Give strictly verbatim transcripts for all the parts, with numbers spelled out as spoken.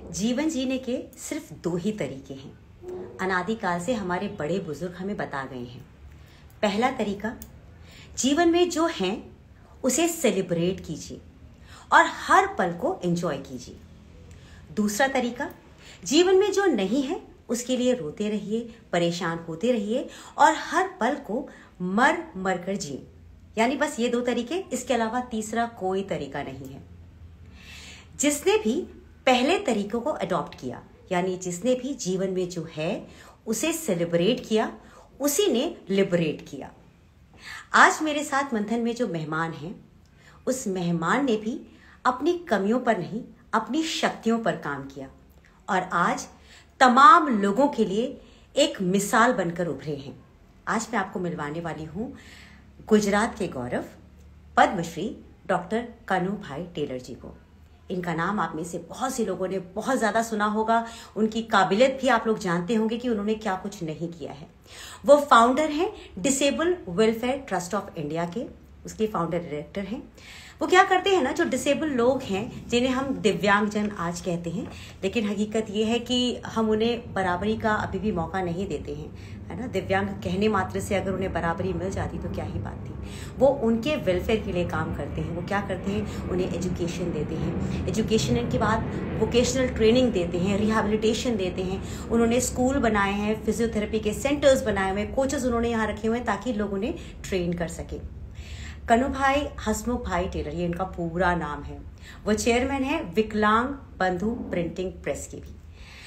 जीवन जीने के सिर्फ दो ही तरीके हैं। अनादिकाल से हमारे बड़े बुजुर्ग हमें बता गए हैं। पहला तरीका, जीवन में जो है उसे सेलिब्रेट कीजिए और हर पल को एंजॉय कीजिए। दूसरा तरीका, जीवन में जो नहीं है उसके लिए रोते रहिए, परेशान होते रहिए और हर पल को मर मर कर जिए। यानी बस ये दो तरीके, इसके अलावा तीसरा कोई तरीका नहीं है। जिसने भी पहले तरीकों को अडॉप्ट किया, यानी जिसने भी जीवन में जो है उसे सेलिब्रेट किया, उसी ने लिबरेट किया। आज मेरे साथ मंथन में जो मेहमान हैं, उस मेहमान ने भी अपनी कमियों पर नहीं, अपनी शक्तियों पर काम किया और आज तमाम लोगों के लिए एक मिसाल बनकर उभरे हैं। आज मैं आपको मिलवाने वाली हूं गुजरात के गौरव, पद्मश्री डॉक्टर कनु भाई टेलर जी को। इनका नाम आप में से बहुत से लोगों ने बहुत ज़्यादा सुना होगा। उनकी काबिलियत भी आप लोग जानते होंगे कि उन्होंने क्या कुछ नहीं किया है। वो फाउंडर हैं disable welfare trust of India के, उसके फाउंडर डायरेक्टर हैं। वो क्या करते हैं ना, जो डिसेबल लोग हैं, जिन्हें हम दिव्यांगजन आज कहते हैं, लेकिन हकीकत ये है कि हम उन्हें बराबरी का अभी भी मौका नहीं देते हैं, है ना। दिव्यांग कहने मात्र से अगर उन्हें बराबरी मिल जाती तो क्या ही बात थी। वो उनके वेलफेयर के लिए काम करते हैं। वो क्या करते हैं, उन्हें एजुकेशन देते हैं, एजुकेशन के बाद वोकेशनल ट्रेनिंग देते हैं, रिहैबिलिटेशन देते हैं। उन्होंने स्कूल बनाए हैं, फिजियोथेरेपी के सेंटर्स बनाए हुए हैं, कोचेस उन्होंने यहाँ रखे हुए हैं ताकि लोग उन्हें ट्रेन कर सके। कनु भाई हसमुख भाई टेलर, ये इनका पूरा नाम है। वो चेयरमैन है विकलांग बंधु प्रिंटिंग प्रेस की भी।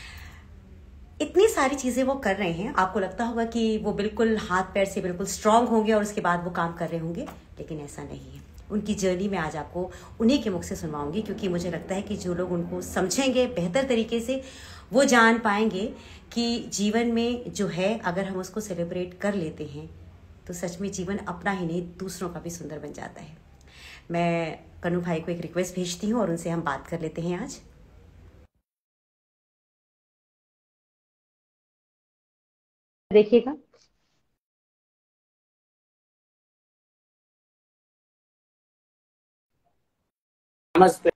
इतनी सारी चीजें वो कर रहे हैं, आपको लगता होगा कि वो बिल्कुल हाथ पैर से बिल्कुल स्ट्रांग होंगे और उसके बाद वो काम कर रहे होंगे, लेकिन ऐसा नहीं है। उनकी जर्नी में आज आपको उन्हीं के मुख से सुनवाऊंगी, क्योंकि मुझे लगता है कि जो लोग उनको समझेंगे बेहतर तरीके से, वो जान पाएंगे कि जीवन में जो है अगर हम उसको सेलिब्रेट कर लेते हैं तो सच में जीवन अपना ही नहीं दूसरों का भी सुंदर बन जाता है। मैं कनु भाई को एक रिक्वेस्ट भेजती हूँ और उनसे हम बात कर लेते हैं आज। देखिएगा। नमस्ते,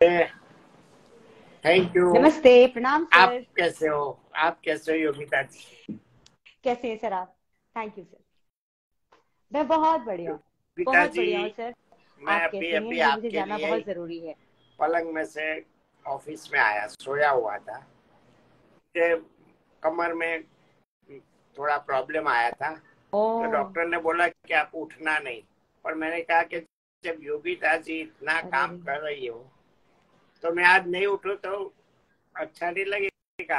थैंक यू। नमस्ते, प्रणाम सर। आप कैसे हो? आप कैसे हो योगिता जी? कैसे हैं सर आप? Thank you sir. मैं बहुत बढ़िया हूँ, बहुत बढ़िया हूँ सर। मैं आप अभी कैसे अभी हैं? ये मुझे आपके जानना लिए बहुत जरूरी है। पलंग में से ऑफिस में आया, सोया हुआ था कि कमर में थोड़ा प्रॉब्लम आया था, तो डॉक्टर ने बोला कि आप उठना नहीं। और मैंने कहा कि जब योगिता जी इतना काम कर रही हो तो मैं आज नहीं उठूं तो अच्छा नहीं लगेगा।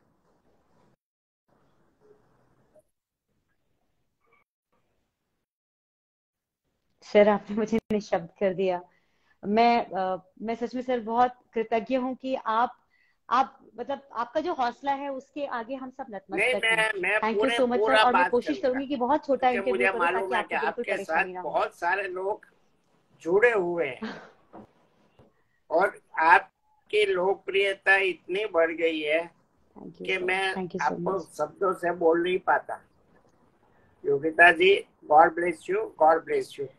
सर आपने मुझे निशब्द कर दिया। मैं आ, मैं सच में सर बहुत कृतज्ञ हूँ कि आप आप मतलब आपका जो हौसला है उसके आगे हम सब नहीं, नतमस्तक हैं। मैं मैं थैंक यू पूरे सो मच सर। पूरा और मैं बात कोशिश करूंगा, करूंगी कि बहुत छोटा क्योंकि इंटरव्यू मुझे करूं ताकि मालूम है कि आपको बिल्कुल आपके साथ परेशानी ना हो। बहुत सारे लोग जुड़े हुए हैं और आपकी लोकप्रियता इतनी बढ़ गई है कि मैं आपको शब्दों से बोल नहीं पाता। Yogita ji, God bless you, God bless you.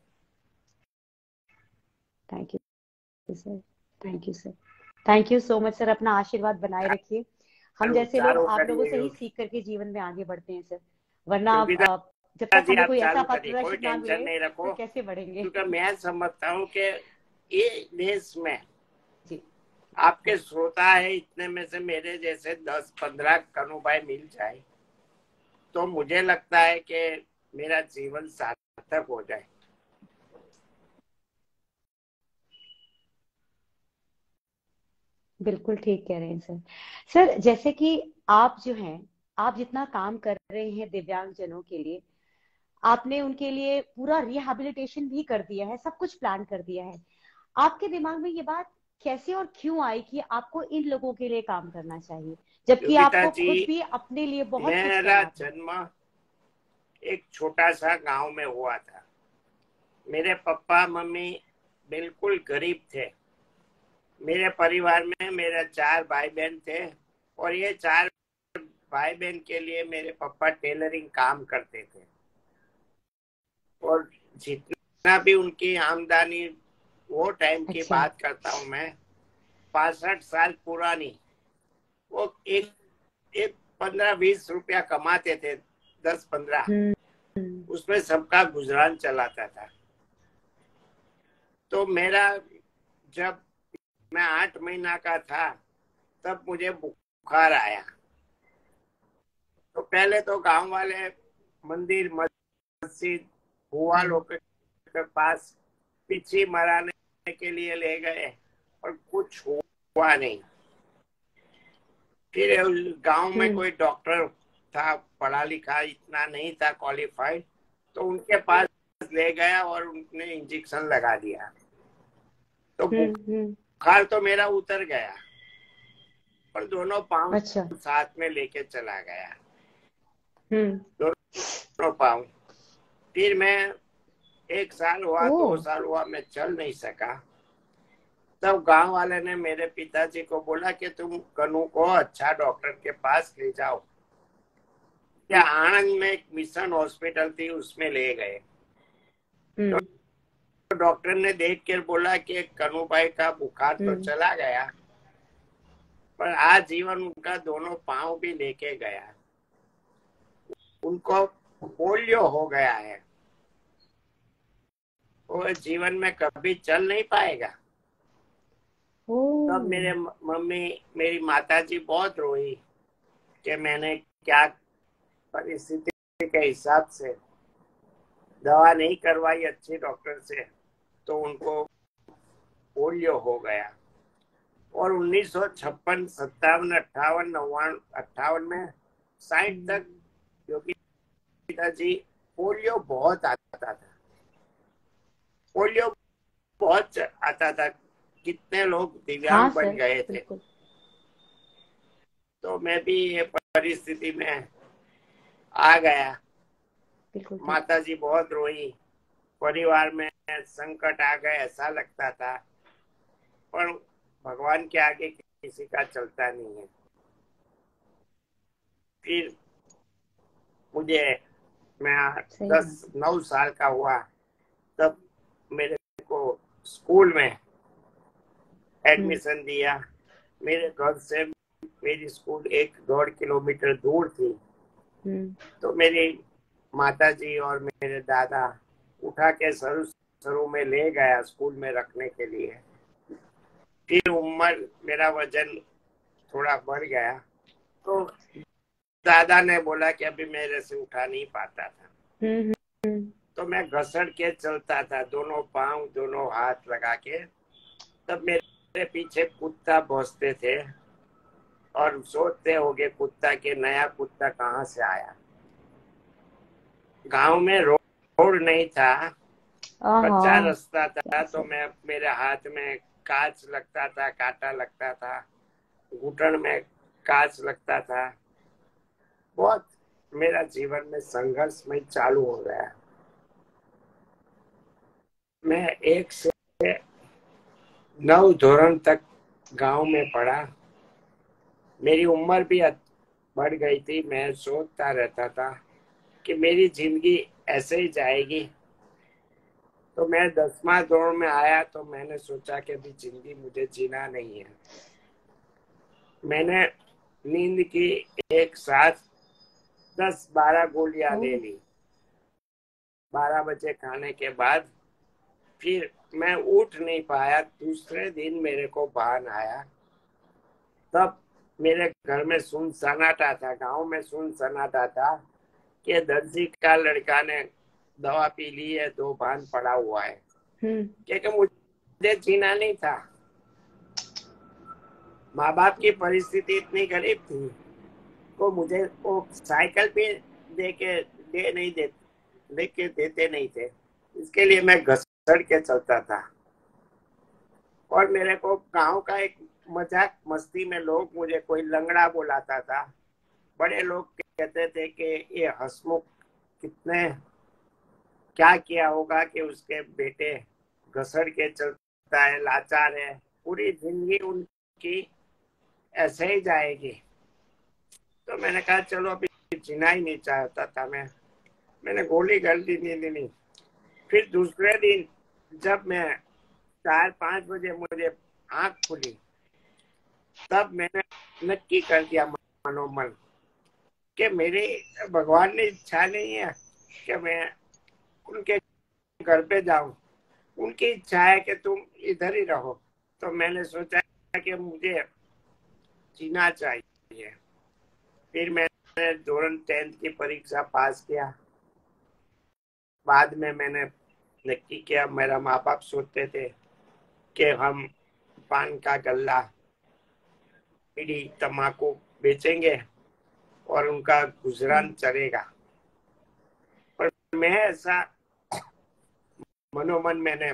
Thank you sir, thank you sir, thank you so much sir. अपना आशीर्वाद बनाए रखिए। हम जैसे लोग आप लोगों से ही सीख करके जीवन में आगे बढ़ते हैं सर, वरना जब तक हमें कोई ऐसा पथ प्रदर्शक ना मिले तो कैसे बढ़ेंगे। क्योंकि मैं समझता हूँ कि ये देश में आपके श्रोता है, इतने में से मेरे जैसे दस पंद्रह कनु भाई मिल जाए तो मुझे लगता है कि मेरा जीवन सार्थक हो जाए। बिल्कुल ठीक कह रहे हैं सर। सर जैसे कि आप जो हैं, आप जितना काम कर रहे हैं दिव्यांगजनों के लिए, आपने उनके लिए पूरा रिहैबिलिटेशन भी कर दिया है, सब कुछ प्लान कर दिया है। आपके दिमाग में ये बात कैसे और क्यों आई कि आपको इन लोगों के लिए काम करना चाहिए, जबकि आपको खुद भी अपने लिए बहुत कुछ करना मेरा जन्म एक छोटा सा गांव में हुआ था। मेरे पापा मम्मी बिल्कुल गरीब थे। मेरे परिवार में मेरे चार भाई बहन थे और ये चार भाई बहन के लिए मेरे पापा टेलरिंग काम करते थे और जितना भी उनकी आमदनी, वो टाइम की अच्छा। बात करता हूँ मैं, पासठ साल पुरानी, वो एक एक पंद्रह बीस रुपया कमाते थे, दस पंद्रह, उसमें सबका गुजरान चलाता था। तो मेरा जब मैं आठ महीना का था तब मुझे बुखार आया। तो पहले तो गांव वाले मंदिर मस्जिद हुआ लोग के पास पिछी मराने के लिए ले गए और कुछ हुआ नहीं। फिर गांव में कोई डॉक्टर था, पढ़ा लिखा इतना नहीं था, क्वालिफाइड, तो उनके पास ले गया और उनने इंजेक्शन लगा दिया। तो बुखार तो मेरा उतर गया, पर दोनों पाँव अच्छा। साथ में लेके चला गया, दोनों पाँव। फिर मैं एक साल हुआ, दो साल हुआ, मैं चल नहीं सका। तब गांव वाले ने मेरे पिताजी को बोला कि तुम कनू को अच्छा डॉक्टर के पास ले जाओ। क्या आनंद में एक मिशन हॉस्पिटल थी, उसमें ले गए। तो डॉक्टर ने देख कर बोला कि कनू भाई का बुखार तो चला गया, पर आज जीवन उनका दोनों पांव भी लेके गया। उनको पोलियो हो गया है, वो जीवन में कभी चल नहीं पाएगा। तब मेरे मम्मी, मेरी माताजी बहुत रोई कि मैंने क्या परिस्थिति के हिसाब से दवा नहीं करवाई अच्छे डॉक्टर से, तो उनको पोलियो हो गया। और उन्नीस सौ छप्पन, सत्तावन, अट्ठावन, नवान अट्ठावन में साठ तक योगी पिताजी पोलियो बहुत आता था, पोलियो बहुत आता था, कितने लोग दिव्यांग हाँ, बन गए थे। तो मैं भी ये परिस्थिति में आ गया। माताजी बहुत रोई, परिवार में संकट आ गए ऐसा लगता था, पर भगवान के आगे किसी का चलता नहीं है। फिर मुझे मैं दस नौ साल का हुआ तब मेरे को स्कूल में एडमिशन दिया। मेरे घर से मेरी स्कूल एक दौड़ किलोमीटर दूर थी। तो मेरी माताजी और मेरे दादा उठा के शुरू शुरू में ले गया स्कूल में रखने के लिए। फिर उम्र, मेरा वजन थोड़ा बढ़ गया, तो दादा ने बोला कि अभी मेरे से उठा नहीं पाता था, तो मैं घसड़ के चलता था, दोनों पांव दोनों हाथ लगा के। तब मेरे पीछे कुत्ता भौंकते थे और सोचते होंगे कुत्ता के नया कुत्ता कहाँ से आया। गांव में रोड नहीं था, कच्चा रास्ता था, तो मैं मेरे हाथ में कांच लगता था, कांटा लगता था, घुटन में कांच लगता था। बहुत मेरा जीवन में संघर्ष में चालू हो गया। मैं एक से नौ धोरण तक गांव में पढ़ा। मेरी उम्र भी बढ़ गई थी। मैं सोचता रहता था कि मेरी जिंदगी ऐसे ही जाएगी। तो मैं दसवां दौर में आया तो मैंने सोचा कि अभी जिंदगी मुझे जीना नहीं है। मैंने नींद की एक साथ दस बारह गोलियां ले ली। बारह बजे खाने के बाद फिर मैं उठ नहीं पाया। दूसरे दिन मेरे को भान आया, तब मेरे घर में सुन सन्नाटा था, गांव में सुन सन्नाटा था कि दर्जी का लड़का ने दवा पी ली है, दो भान पड़ा हुआ है। क्योंकि मुझे जीना नहीं था। माँ बाप की परिस्थिति इतनी गरीब थी, तो मुझे वो साइकिल भी दे के दे नहीं दे लेके देते नहीं थे। इसके लिए मैं घसड़ के चलता था। और मेरे को गांव का एक मजाक मस्ती में लोग मुझे कोई लंगड़ा बुलाता था। बड़े लोग कहते थे कि ये हसमुख कितने क्या किया होगा कि उसके बेटे घसड़ के चलता है, लाचार है, पूरी जिंदगी उनकी ऐसे ही जाएगी। तो मैंने कहा चलो अभी जीना ही नहीं चाहता था मैं मैंने गोली कर दी नींद नहीं। फिर दूसरे दिन जब मैं चार पांच बजे मुझे आंख खुली तब मैंने नक्की कर दिया मनोमन कि मेरे भगवान ने इच्छा नहीं है कि मैं उनके घर पे जाऊं, उनकी इच्छा है कि तुम इधर ही रहो। तो मैंने सोचा कि मुझे जीना चाहिए। फिर मैंने धोरण टेंथ की परीक्षा पास किया। बाद में मैंने नक्की किया, मेरा माँ बाप सोचते थे कि हम पान का गल्ला, बीड़ी, तम्बाकू बेचेंगे और उनका गुजरान चलेगा, पर मैं ऐसा मनोमन मैंने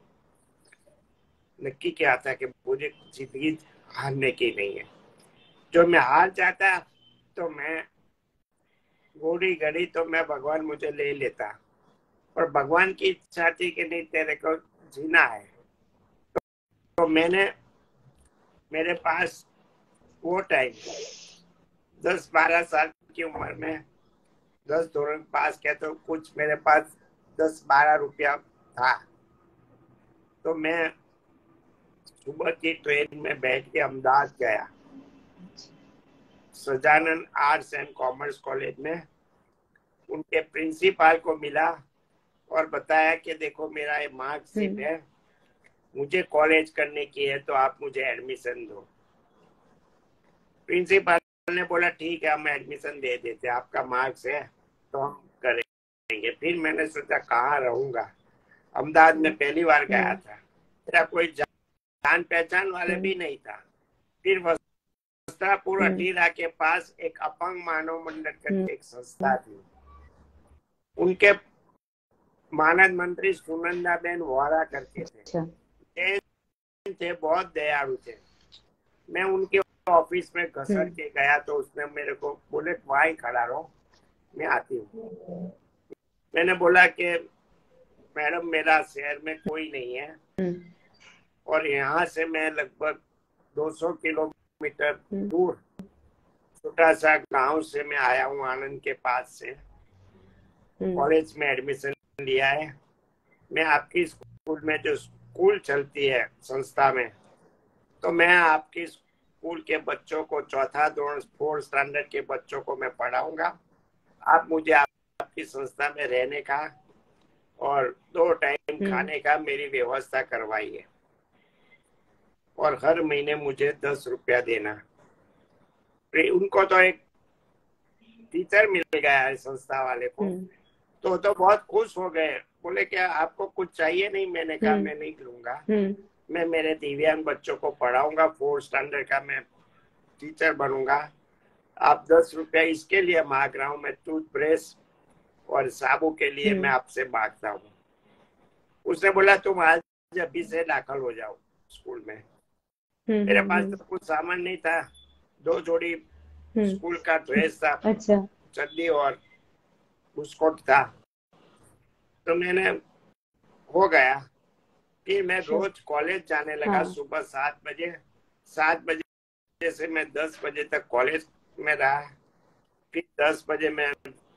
नक्की किया था कि मुझे जिंदगी हारने की नहीं है। जो मैं हार जाता तो मैं गोड़ी गड़ी तो मैं भगवान मुझे ले लेता, पर भगवान की इच्छा थी कि नहीं तेरे को जीना है। तो, तो मैंने मेरे पास वो टाइम दस बारह साल की उम्र में दस धोरण पास किया, तो कुछ मेरे पास दस बारह रुपया था। तो मैं सुबह की ट्रेन में बैठ के अहमदाबाद गया, Sajanand arts and commerce college में उनके प्रिंसिपल को मिला और बताया कि देखो मेरा ये मार्कशीट है, मुझे कॉलेज करने की है, तो आप मुझे एडमिशन दो। प्रिंसिपल ने बोला ठीक है हम एडमिशन दे देते, आपका मार्क्स है तो हम करेंगे। फिर मैंने सोचा कहाँ रहूंगा, अहमदाबाद में पहली बार गया था, मेरा कोई जान पहचान वाले भी नहीं था। फिर वस्त्रापुर अटीला के पास एक अपंग मानव मंडल करके एक संस्था थी, उनके मानद मंत्री सुनंदा बेन वोहरा करके थे, थे बहुत दयालु थे। मैं उनके ऑफिस में घसर के गया तो उसने मेरे को बोले वहीं खड़ा रहो, मैं आती हूँ। मैंने बोला कि मैडम मेरा शहर में कोई नहीं है और यहाँ से मैं लगभग दो सौ किलोमीटर दूर छोटा सा गांव से मैं आया हूँ, आनंद के पास से कॉलेज में एडमिशन लिया है। मैं आपकी स्कूल में जो स्कूल चलती है संस्था में, तो मैं आपकी स्कूल के बच्चों को चौथा धोरण फोर्थ स्टैंडर्ड के बच्चों को मैं पढ़ाऊंगा। आप मुझे आपकी संस्था में रहने का और दो टाइम खाने का मेरी व्यवस्था करवाइए और हर महीने मुझे दस रुपया देना। उनको तो एक टीचर मिल गया है संस्था वाले को, तो तो बहुत खुश हो गए। बोले क्या आपको कुछ चाहिए? नहीं, मैंने कहा मैं नहीं लूंगा, मैं मेरे दिव्यांग बच्चों को पढ़ाऊंगा, फोर्थ स्टैंडर्ड का मैं टीचर बनूंगा। आप दस रुपया इसके लिए मांग रहा हूँ, मैं टूथब्रश और साबु के लिए मैं आपसे मांगता हूँ। उसने बोला तुम आज अभी से दाखिल हो जाओ स्कूल में। मेरे पास तो कुछ सामान नहीं था, दो जोड़ी स्कूल का ड्रेस था, अच्छा, चड्डी और बुस्कोट था, तो मैंने हो गया। फिर मैं रोज कॉलेज जाने लगा। हाँ। सुबह सात बजे सात बजे से मैं दस बजे तक कॉलेज में रहा। फिर दस बजे मैं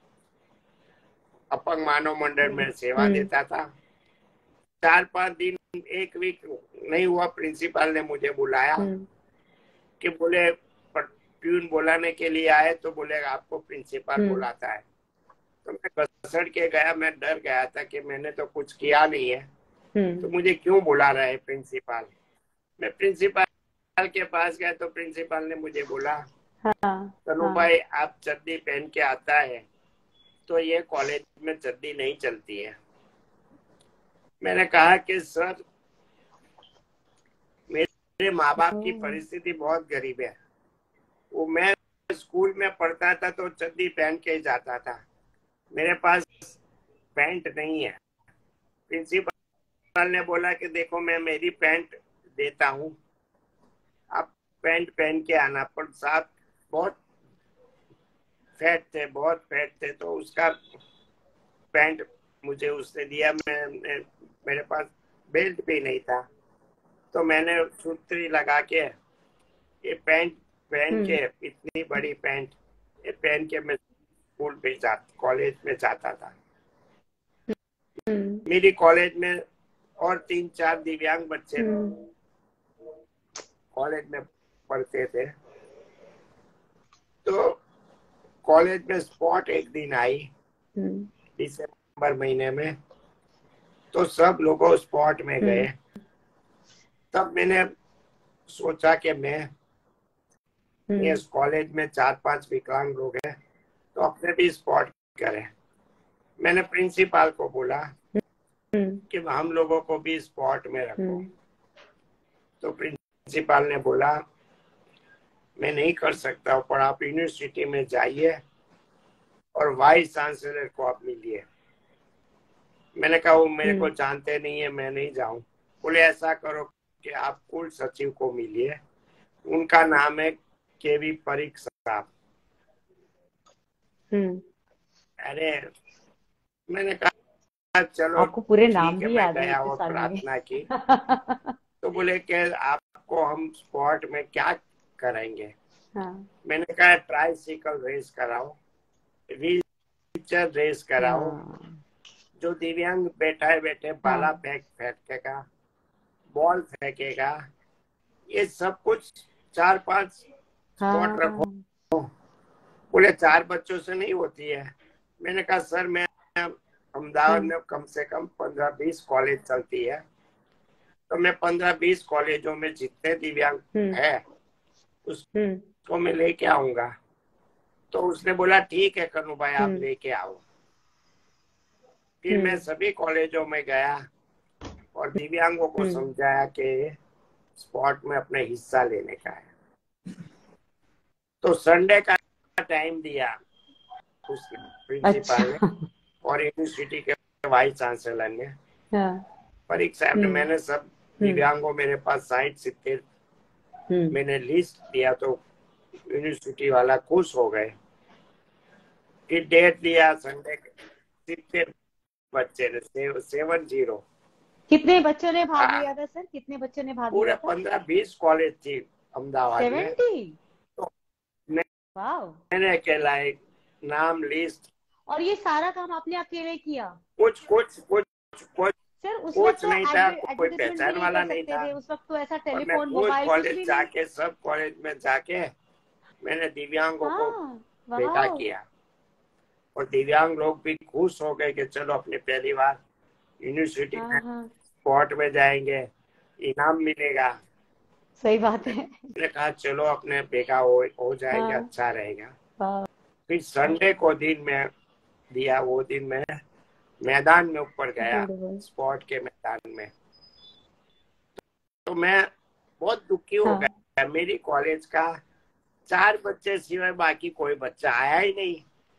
अपंग मानव मंडल में सेवा देता था। चार पांच दिन, एक वीक नहीं हुआ, प्रिंसिपल ने मुझे बुलाया कि बोले प्यून बुलाने के लिए आए, तो बोले आपको प्रिंसिपल बुलाता है। तो मैं घसड़ के गया, मैं डर गया था कि मैंने तो कुछ किया नहीं है, तो मुझे क्यों बुला रहे हैं प्रिंसिपल। मैं प्रिंसिपल के पास गया तो प्रिंसिपल ने मुझे बोला, हाँ, तनु हाँ, भाई आप चड्डी पहन के आता है तो ये कॉलेज में चड्डी नहीं चलती है। मैंने कहा कि सर मेरे माँ बाप की परिस्थिति बहुत गरीब है, वो मैं स्कूल में पढ़ता था तो चड्डी पहन के जाता था, मेरे पास पैंट नहीं है। प्रिंसिपल ने बोला कि देखो मैं मेरी पैंट देता हूँ, आप पैंट पहन के आना। पर साहब बहुत फैट थे, बहुत फैट थे, तो उसका पैंट मुझे उसने दिया। मैं, मैं मेरे पास बेल्ट भी नहीं था, तो मैंने सूत्री लगा के ये पैंट पहन के, इतनी बड़ी पैंट ये पहन के मैं स्कूल पे जाता, कॉलेज में जाता था। मेरी कॉलेज में और तीन चार दिव्यांग बच्चे कॉलेज में पढ़ते थे। तो कॉलेज में स्पोर्ट एक दिन आई दिसंबर महीने में, तो सब लोगों स्पोर्ट में गए। तब मैंने सोचा कि मैं इस कॉलेज में चार पांच विकलांग लोग हैं, तो अपने भी स्पोर्ट करें। मैंने प्रिंसिपल को बोला कि हम लोगों को भी स्पोर्ट में रखो। तो प्रिंसिपल ने बोला मैं नहीं कर सकता, पर आप यूनिवर्सिटी में जाइए और वाइस चांसलर को आप मिलिए। मैंने कहा वो मेरे को जानते नहीं है, मैं नहीं जाऊं। बोले ऐसा करो कि आप कुल सचिव को मिलिए, उनका नाम है केवी परीख साहब। अरे मैंने कहा चलो आपको पूरे ठीक नाम है, भी मैं याद है गया इतने और साल में। प्रार्थना की। तो बोले कि आपको हम स्पोर्ट में क्या कराएंगे। हाँ। मैंने कहा ट्राइसिकल रेस कराओ, व्हीलचेयर रेस कराओ। हाँ। जो दिव्यांग बैठा है बैठे बाला हाँ। फेंक फेंकेगा, बॉल फेंकेगा, ये सब कुछ चार पांच स्पोर्ट हाँ। रखो। बोले चार बच्चों से नहीं होती है। मैंने कहा सर मैं अहमदाबाद में कम से कम पंद्रह बीस कॉलेज चलती है, तो मैं पंद्रह बीस कॉलेजों में जितने दिव्यांग है उसको मैं लेके आऊंगा। तो उसने बोला ठीक है कन्नू भाई आप लेके आओ। फिर मैं सभी कॉलेजों में गया और दिव्यांगों को समझाया कि स्पोर्ट में अपने हिस्सा लेने का है। तो संडे का टाइम दिया उस प्रिंसिपल ने और यूनिवर्सिटी के वाइस चांसलर ने। परीख साहब ने, मैंने सब दिव्यांगों मेरे पास साइट सित्तेर मैंने लिस्ट दिया, तो यूनिवर्सिटी वाला खुश हो गए। फिर डेट दिया संडे, सित्तेर बच्चे ने से, सेवन जीरो। कितने बच्चों ने भाग लिया था सर? कितने बच्चों ने भाग लिया था? पूरे पंद्रह बीस कॉलेज थी अहमदाबाद में। तो मैंने अकेला एक नाम लिस्ट। और ये सारा काम आपने अकेले किया? कुछ कुछ कुछ कुछ सर उस कुछ वक्त नहीं था, कोई पहचान वाला नहीं था। उस वक्त तो ऐसा टेलीफोन मोबाइल कॉलेज जाके सब कॉलेज में जाके मैंने दिव्यांगों को भेंटा किया और दिव्यांग लोग भी खुश हो गए कि चलो अपनी पहली बार यूनिवर्सिटी में स्पोर्ट में जाएंगे, इनाम मिलेगा। सही बात है। मैंने कहा चलो अपने बेगा हो, हो जाएगा, अच्छा रहेगा। फिर संडे को दिन में दिया, वो दिन में मैदान में ऊपर गया, स्पोर्ट के मैदान में। तो मैं बहुत दुखी हो गया। मेरी कॉलेज का चार बच्चे सिवाय बाकी कोई बच्चा आया ही नहीं,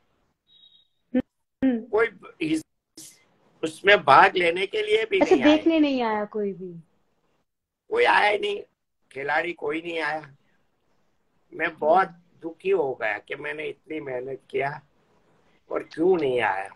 कोई उसमें भाग लेने के लिए भी नहीं आया, देखने नहीं आया कोई भी, कोई आया ही नहीं, खिलाड़ी कोई नहीं आया। मैं बहुत दुखी हो गया कि मैंने इतनी मेहनत किया और क्यों नहीं आया।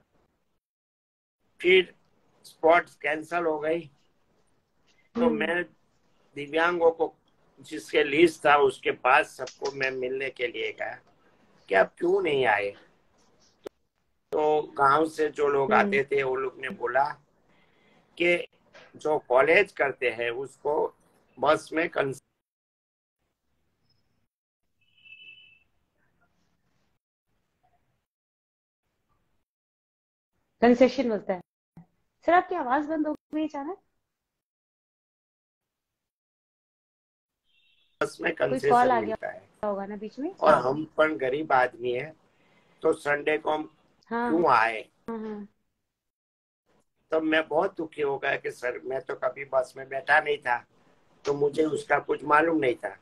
फिर स्पोर्ट्स कैंसल हो गई। तो मैं दिव्यांगों को जिसके लिस्ट था उसके पास सबको मैं मिलने के लिए गया कि आप क्यों नहीं आए। तो गांव से जो लोग आते थे वो लोग ने बोला कि जो कॉलेज करते हैं उसको बस में कंसेशन मिलता है। सर आपकी आवाज बंद हो गई अचानक। बस में कंसेशन मिलता है होगा ना बीच में। और हम पर गरीब आदमी है, तो संडे को हम हाँ, क्यों आए। हाँ, हाँ। तब मैं बहुत दुखी हो गया कि सर मैं तो कभी बस में बैठा नहीं था, तो मुझे उसका कुछ मालूम नहीं था।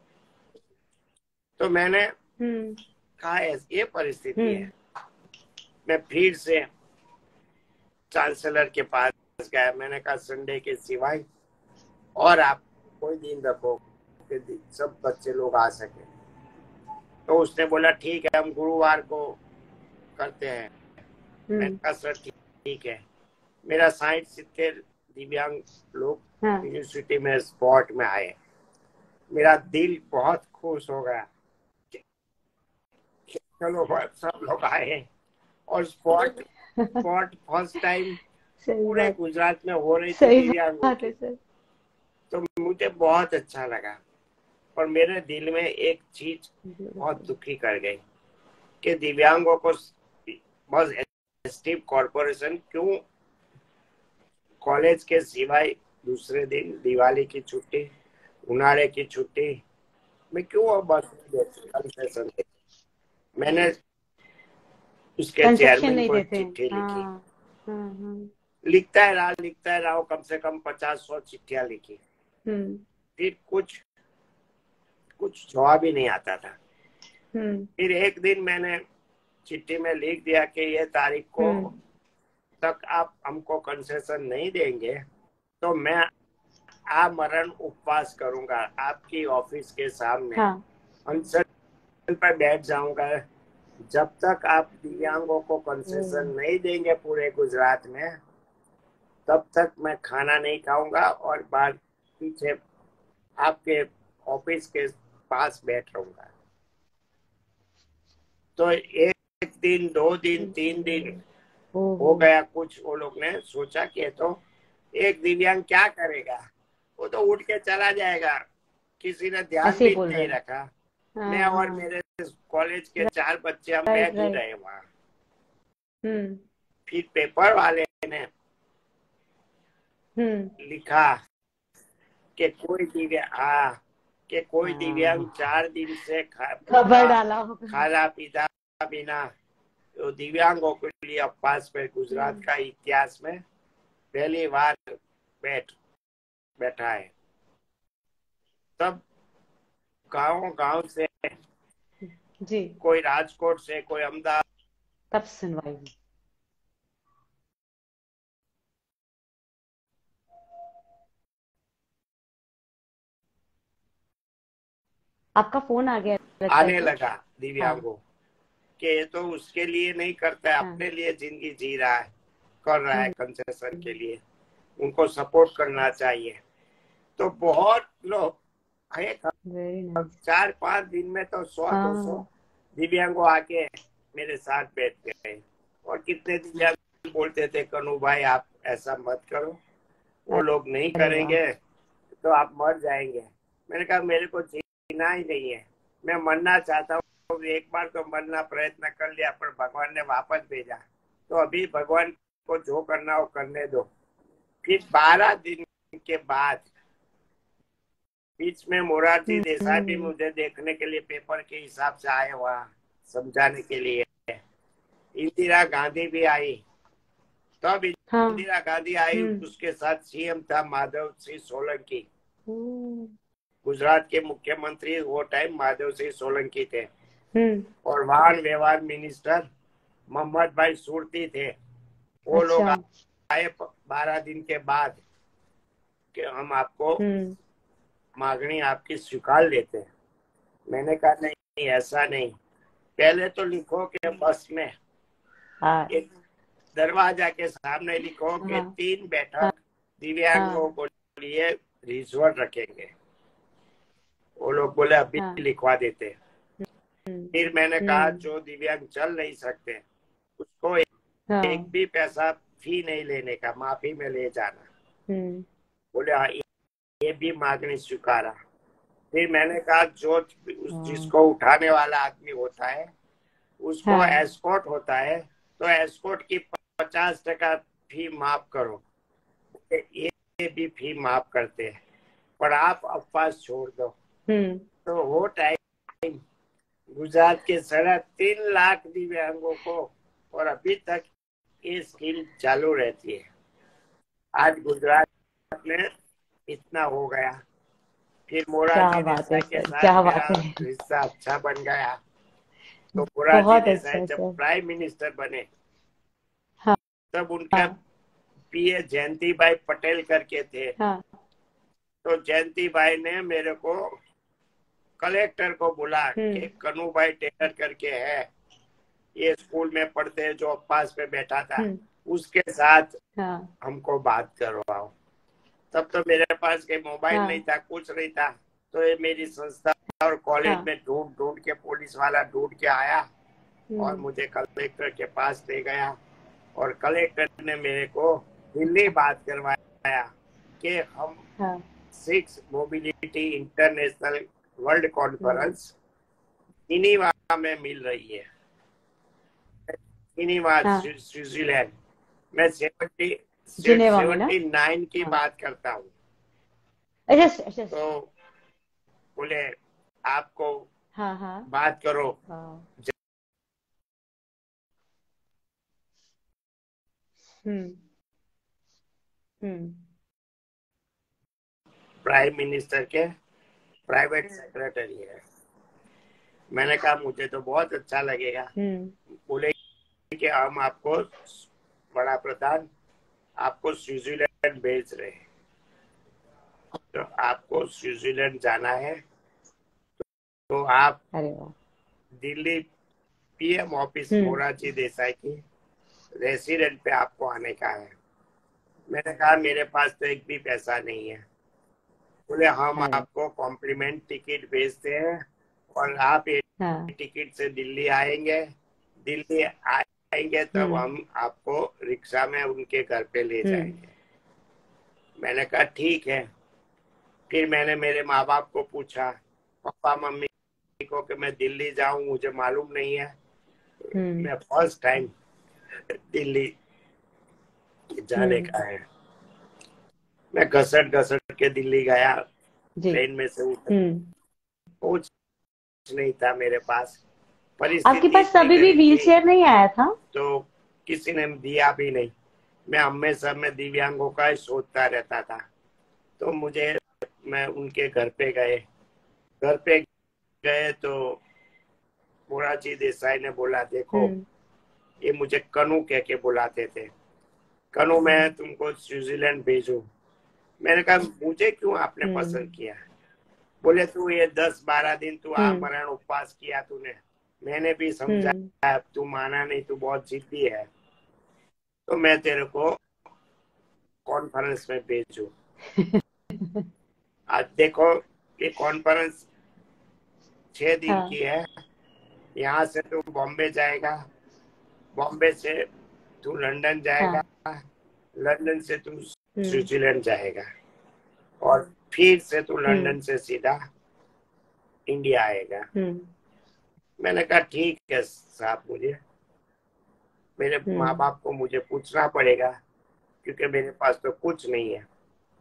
तो मैंने कहा ये परिस्थिति है। मैं फिर से चांसलर के पास गया। मैंने कहा संडे के सिवाय और आप कोई दिन रखो कि सब बच्चे लोग आ सके। तो उसने बोला ठीक है हम गुरुवार को करते हैं। मैंने कहा सर ठीक है। मेरा साइट सित्तेर दिव्यांग लोग हाँ। यूनिवर्सिटी में स्पोर्ट में आए। मेरा दिल बहुत खुश हो गया, चलो सब लोग आए और स्पोर्ट स्पोर्ट फर्स्ट टाइम पूरे गुजरात में हो रही थी दिव्यांगों की। तो मुझे बहुत अच्छा लगा। पर मेरे दिल में एक चीज बहुत दुखी कर गई कि दिव्यांगों को बस एसटी कॉर्पोरेशन क्यों कॉलेज के सिवाय दूसरे दिन दिवाली की छुट्टी, उनाड़े की छुट्टी मैं क्यों बस कंसेशन देती। मैंने उसके चेयरमैन को चिट्ठी लिखी। हाँ, हाँ, हाँ। लिखता है रहा लिखता है रहा कम से कम पचास सौ चिट्ठियां लिखी, फिर कुछ कुछ जवाब ही नहीं आता था। फिर एक दिन मैंने चिट्ठी में लिख दिया कि ये तारीख को तक आप हमको कंसेशन नहीं देंगे तो मैं आमरण उपवास करूंगा, आपकी ऑफिस के सामने हाँ। अनशन पर बैठ जाऊंगा जब तक आप दिव्यांगों को कंसेशन नहीं देंगे पूरे गुजरात में, तब तक मैं खाना नहीं खाऊंगा और बाहर पीछे आपके ऑफिस के पास बैठ रहूंगा। तो एक दिन, दो दिन, तीन दिन हो गया। कुछ वो लोग ने सोचा कि तो एक दिव्यांग क्या करेगा, वो तो उठ के चला जाएगा, किसी ने ध्यान भी नहीं रखा। हाँ, मैं और मेरे कॉलेज के चार बच्चे हम बैठ ही रहे वहाँ। फिर पेपर वाले ने लिखा कि कोई दिव्यांग हाँ कि कोई दिव्यांग चार दिन से खबर डाला खाना पीता बिना तो दिव्यांगों के लिए उपवास पे गुजरात का इतिहास में पहली बार बैठ बैठा है। तब गांव गांव से जी कोई राजकोट से, कोई अहमदाबाद, तब सुनवाई। आपका फोन आ गया आने लगा दिव्यांगों हाँ। कि ये तो उसके लिए नहीं करता है, हाँ। अपने लिए जिंदगी जी रहा है, कर रहा है कंसेशन के लिए, उनको सपोर्ट करना चाहिए। तो बहुत लोग एक चार पांच दिन में तो सौ हाँ। दो सौ दिव्यांगों आके मेरे साथ बैठ गए और कितने दिव्यांग बोलते थे कनु भाई आप ऐसा मत करो, वो लोग नहीं करेंगे तो आप मर जाएंगे। मैंने कहा मेरे को जीना ही नहीं है, मैं मरना चाहता हूँ। एक बार तो मरना प्रयत्न कर लिया पर भगवान ने वापस भेजा, तो अभी भगवान को जो करना हो करने दो। फिर बारह दिन के बाद बीच में मोरारजी देसाई भी मुझे देखने के लिए पेपर के हिसाब से आए वहाँ समझाने के लिए। इंदिरा गांधी भी आई, तब हाँ। इंदिरा गांधी आई, उसके साथ सीएम था माधव सिंह सोलंकी, गुजरात के मुख्यमंत्री वो टाइम माधव सिंह सोलंकी थे, और वाहन व्यवहार मिनिस्टर मोहम्मद भाई सुरती थे। वो अच्छा। लोग आए बारह दिन के बाद कि हम आपको मांगनी आपकी स्वीकार लेते हैं। मैंने कहा नहीं ऐसा नहीं, पहले तो लिखो कि बस में एक दरवाजा के सामने लिखो कि हाँ। तीन बैठक दिव्यांगों हाँ। को लिए रिजर्व रखेंगे। वो लोग बोले अभी हाँ। लिखवा देते। फिर मैंने कहा जो दिव्यांग चल नहीं सकते उसको एक, हाँ। एक भी पैसा फी नहीं लेने का, माफी में ले जाना। बोले हाँ ये भी मांगनी स्वीकारा। फिर मैंने कहा जो जिसको उठाने वाला आदमी होता है उसको हाँ। एस्कॉर्ट होता है तो एस्कॉर्ट की पचास टका फी माफ करो, ये भी फी माफ करते हैं पर आप उपवास छोड़ दो। तो वो टाइम गुजरात के साढ़े तीन लाख दिव्यांगों को, और अभी तक ये स्कीम चालू रहती है। आज गुजरात में इतना हो गया। फिर मोरारजी देसाई के साथ मेरा रिश्ता अच्छा बन गया। तो मोरारजी देसाई जब प्राइम मिनिस्टर बने हाँ। तब उनका हाँ। पीए जयंती भाई पटेल करके थे हाँ। तो जयंती भाई ने मेरे को कलेक्टर को बुला कि कनु भाई टेलर करके है, ये स्कूल में पढ़ते हैं जो पास पे बैठा था, उसके साथ हाँ। हमको बात करवाओ। तब तो मेरे पास कोई मोबाइल हाँ। नहीं था, कुछ नहीं था। तो ये मेरी संस्था और कॉलेज हाँ। में ढूंढ ढूंढ के पुलिस वाला ढूंढ के आया और मुझे कलेक्टर के पास ले गया और कलेक्टर ने मेरे को दिल्ली बात करवाया कि हम हाँ। Six mobility international world conference Geneva में मिल रही है। जिनीवा हाँ, स्विट्जरलैंड मैं सेवेंटी जिनेवा में ना। सेवेंटी नाइन की हाँ, बात करता हूँ। अच्छा अच्छा। तो बोले आपको हाँ हाँ। बात करो। वाह। हम्म हम्म प्राइम मिनिस्टर के प्राइवेट सेक्रेटरी है। मैंने कहा मुझे तो बहुत अच्छा लगेगा। हम्म बोले कि हम आपको बड़ा प्रधान आपको स्विट्जरलैंड भेज रहे हैं, तो आपको स्विट्जरलैंड जाना है तो आप अरे वाह। दिल्ली पीएम ऑफिस हम्म मोरारजी देसाई की रेसिडेंट पे आपको आने का है। मैंने कहा मेरे पास तो एक भी पैसा नहीं है। बोले हम अरे आपको कॉम्प्लीमेंट टिकट भेजते हैं और आप ये हाँ। टिकट से दिल्ली आएंगे। दिल्ली आएंगे तब हम्म हम आपको रिक्शा में उनके घर पे ले हम्म जाएंगे। मैंने कहा ठीक है। फिर मैंने मेरे माँ बाप को पूछा, पापा मम्मी को, कि मैं दिल्ली जाऊं, मुझे मालूम नहीं है। हम्म मैं फर्स्ट टाइम दिल्ली जाने हम्म का है। मैं घसट घसट के दिल्ली गया। जी। ट्रेन में से उतर, हम्म कुछ नहीं था मेरे पास। आपके परिस्थिति पास इतनी कभी भी गरीब व्हील थी चेयर नहीं आया था? तो किसी ने दिया भी नहीं। मैं हमेशा मैं दिव्यांगों का ही सोचता रहता था। तो मुझे मैं उनके घर पे गए घर पे गए तो मोरारजी देसाई ने बोला, देखो हम्म ये मुझे कनू कह के बुलाते थे, कनू मैं तुमको स्विट्जरलैंड भेजू। मैंने कहा मुझे क्यों आपने हम्म पसंद किया? बोले तू ये दस बारह दिन तू हम्म आमरण उपवास किया तूने, मैंने भी हम्म समझाया, तू माना नहीं, तू बहुत जिद्दी है, तो मैं तेरे को कॉन्फ्रेंस में भेजू। आज देखो ये कॉन्फ्रेंस छह दिन हाँ की है। यहाँ से तू बॉम्बे जाएगा, बॉम्बे से तू लंदन जाएगा, हाँ। लंदन से तू हम्म स्विट्जरलैंड जाएगा और फिर से तू हम्म लंदन से सीधा इंडिया आएगा। हम्म मैंने कहा ठीक है साहब, मुझे मेरे माँ हम्म बाप को मुझे पूछना पड़ेगा क्योंकि मेरे पास तो कुछ नहीं है।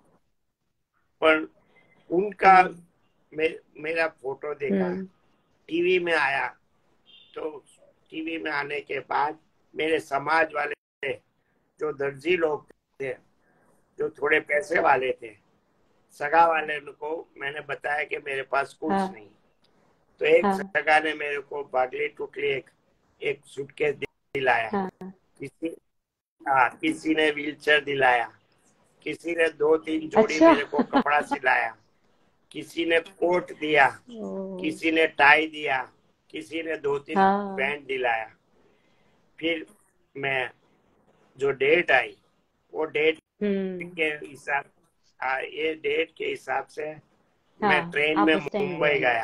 पर उनका हम्म मे, मेरा फोटो देखा, हम्म टीवी में आया। तो टीवी में आने के बाद मेरे समाज वाले जो दर्जी लोग थे, जो थोड़े पैसे वाले थे, सगा वाले को मैंने बताया कि मेरे पास कुछ हाँ नहीं। तो एक हाँ सगा ने मेरे को बागली टुकली एक एक सूटकेस दिलाया। हाँ। किसी हाँ, किसी ने व्हीलचेयर दिलाया, किसी ने दो तीन जोड़ी अच्छा। मेरे को कपड़ा सिलाया, किसी ने कोट दिया, ओ, किसी ने टाई दिया, किसी ने दो तीन हाँ। पैंट दिलाया। फिर मैं जो डेट आई वो डेट हम्म के हिसाब हाँ, ये डेट के हिसाब से मैं हाँ, ट्रेन आप में उस टाइम मुंबई गए। गया।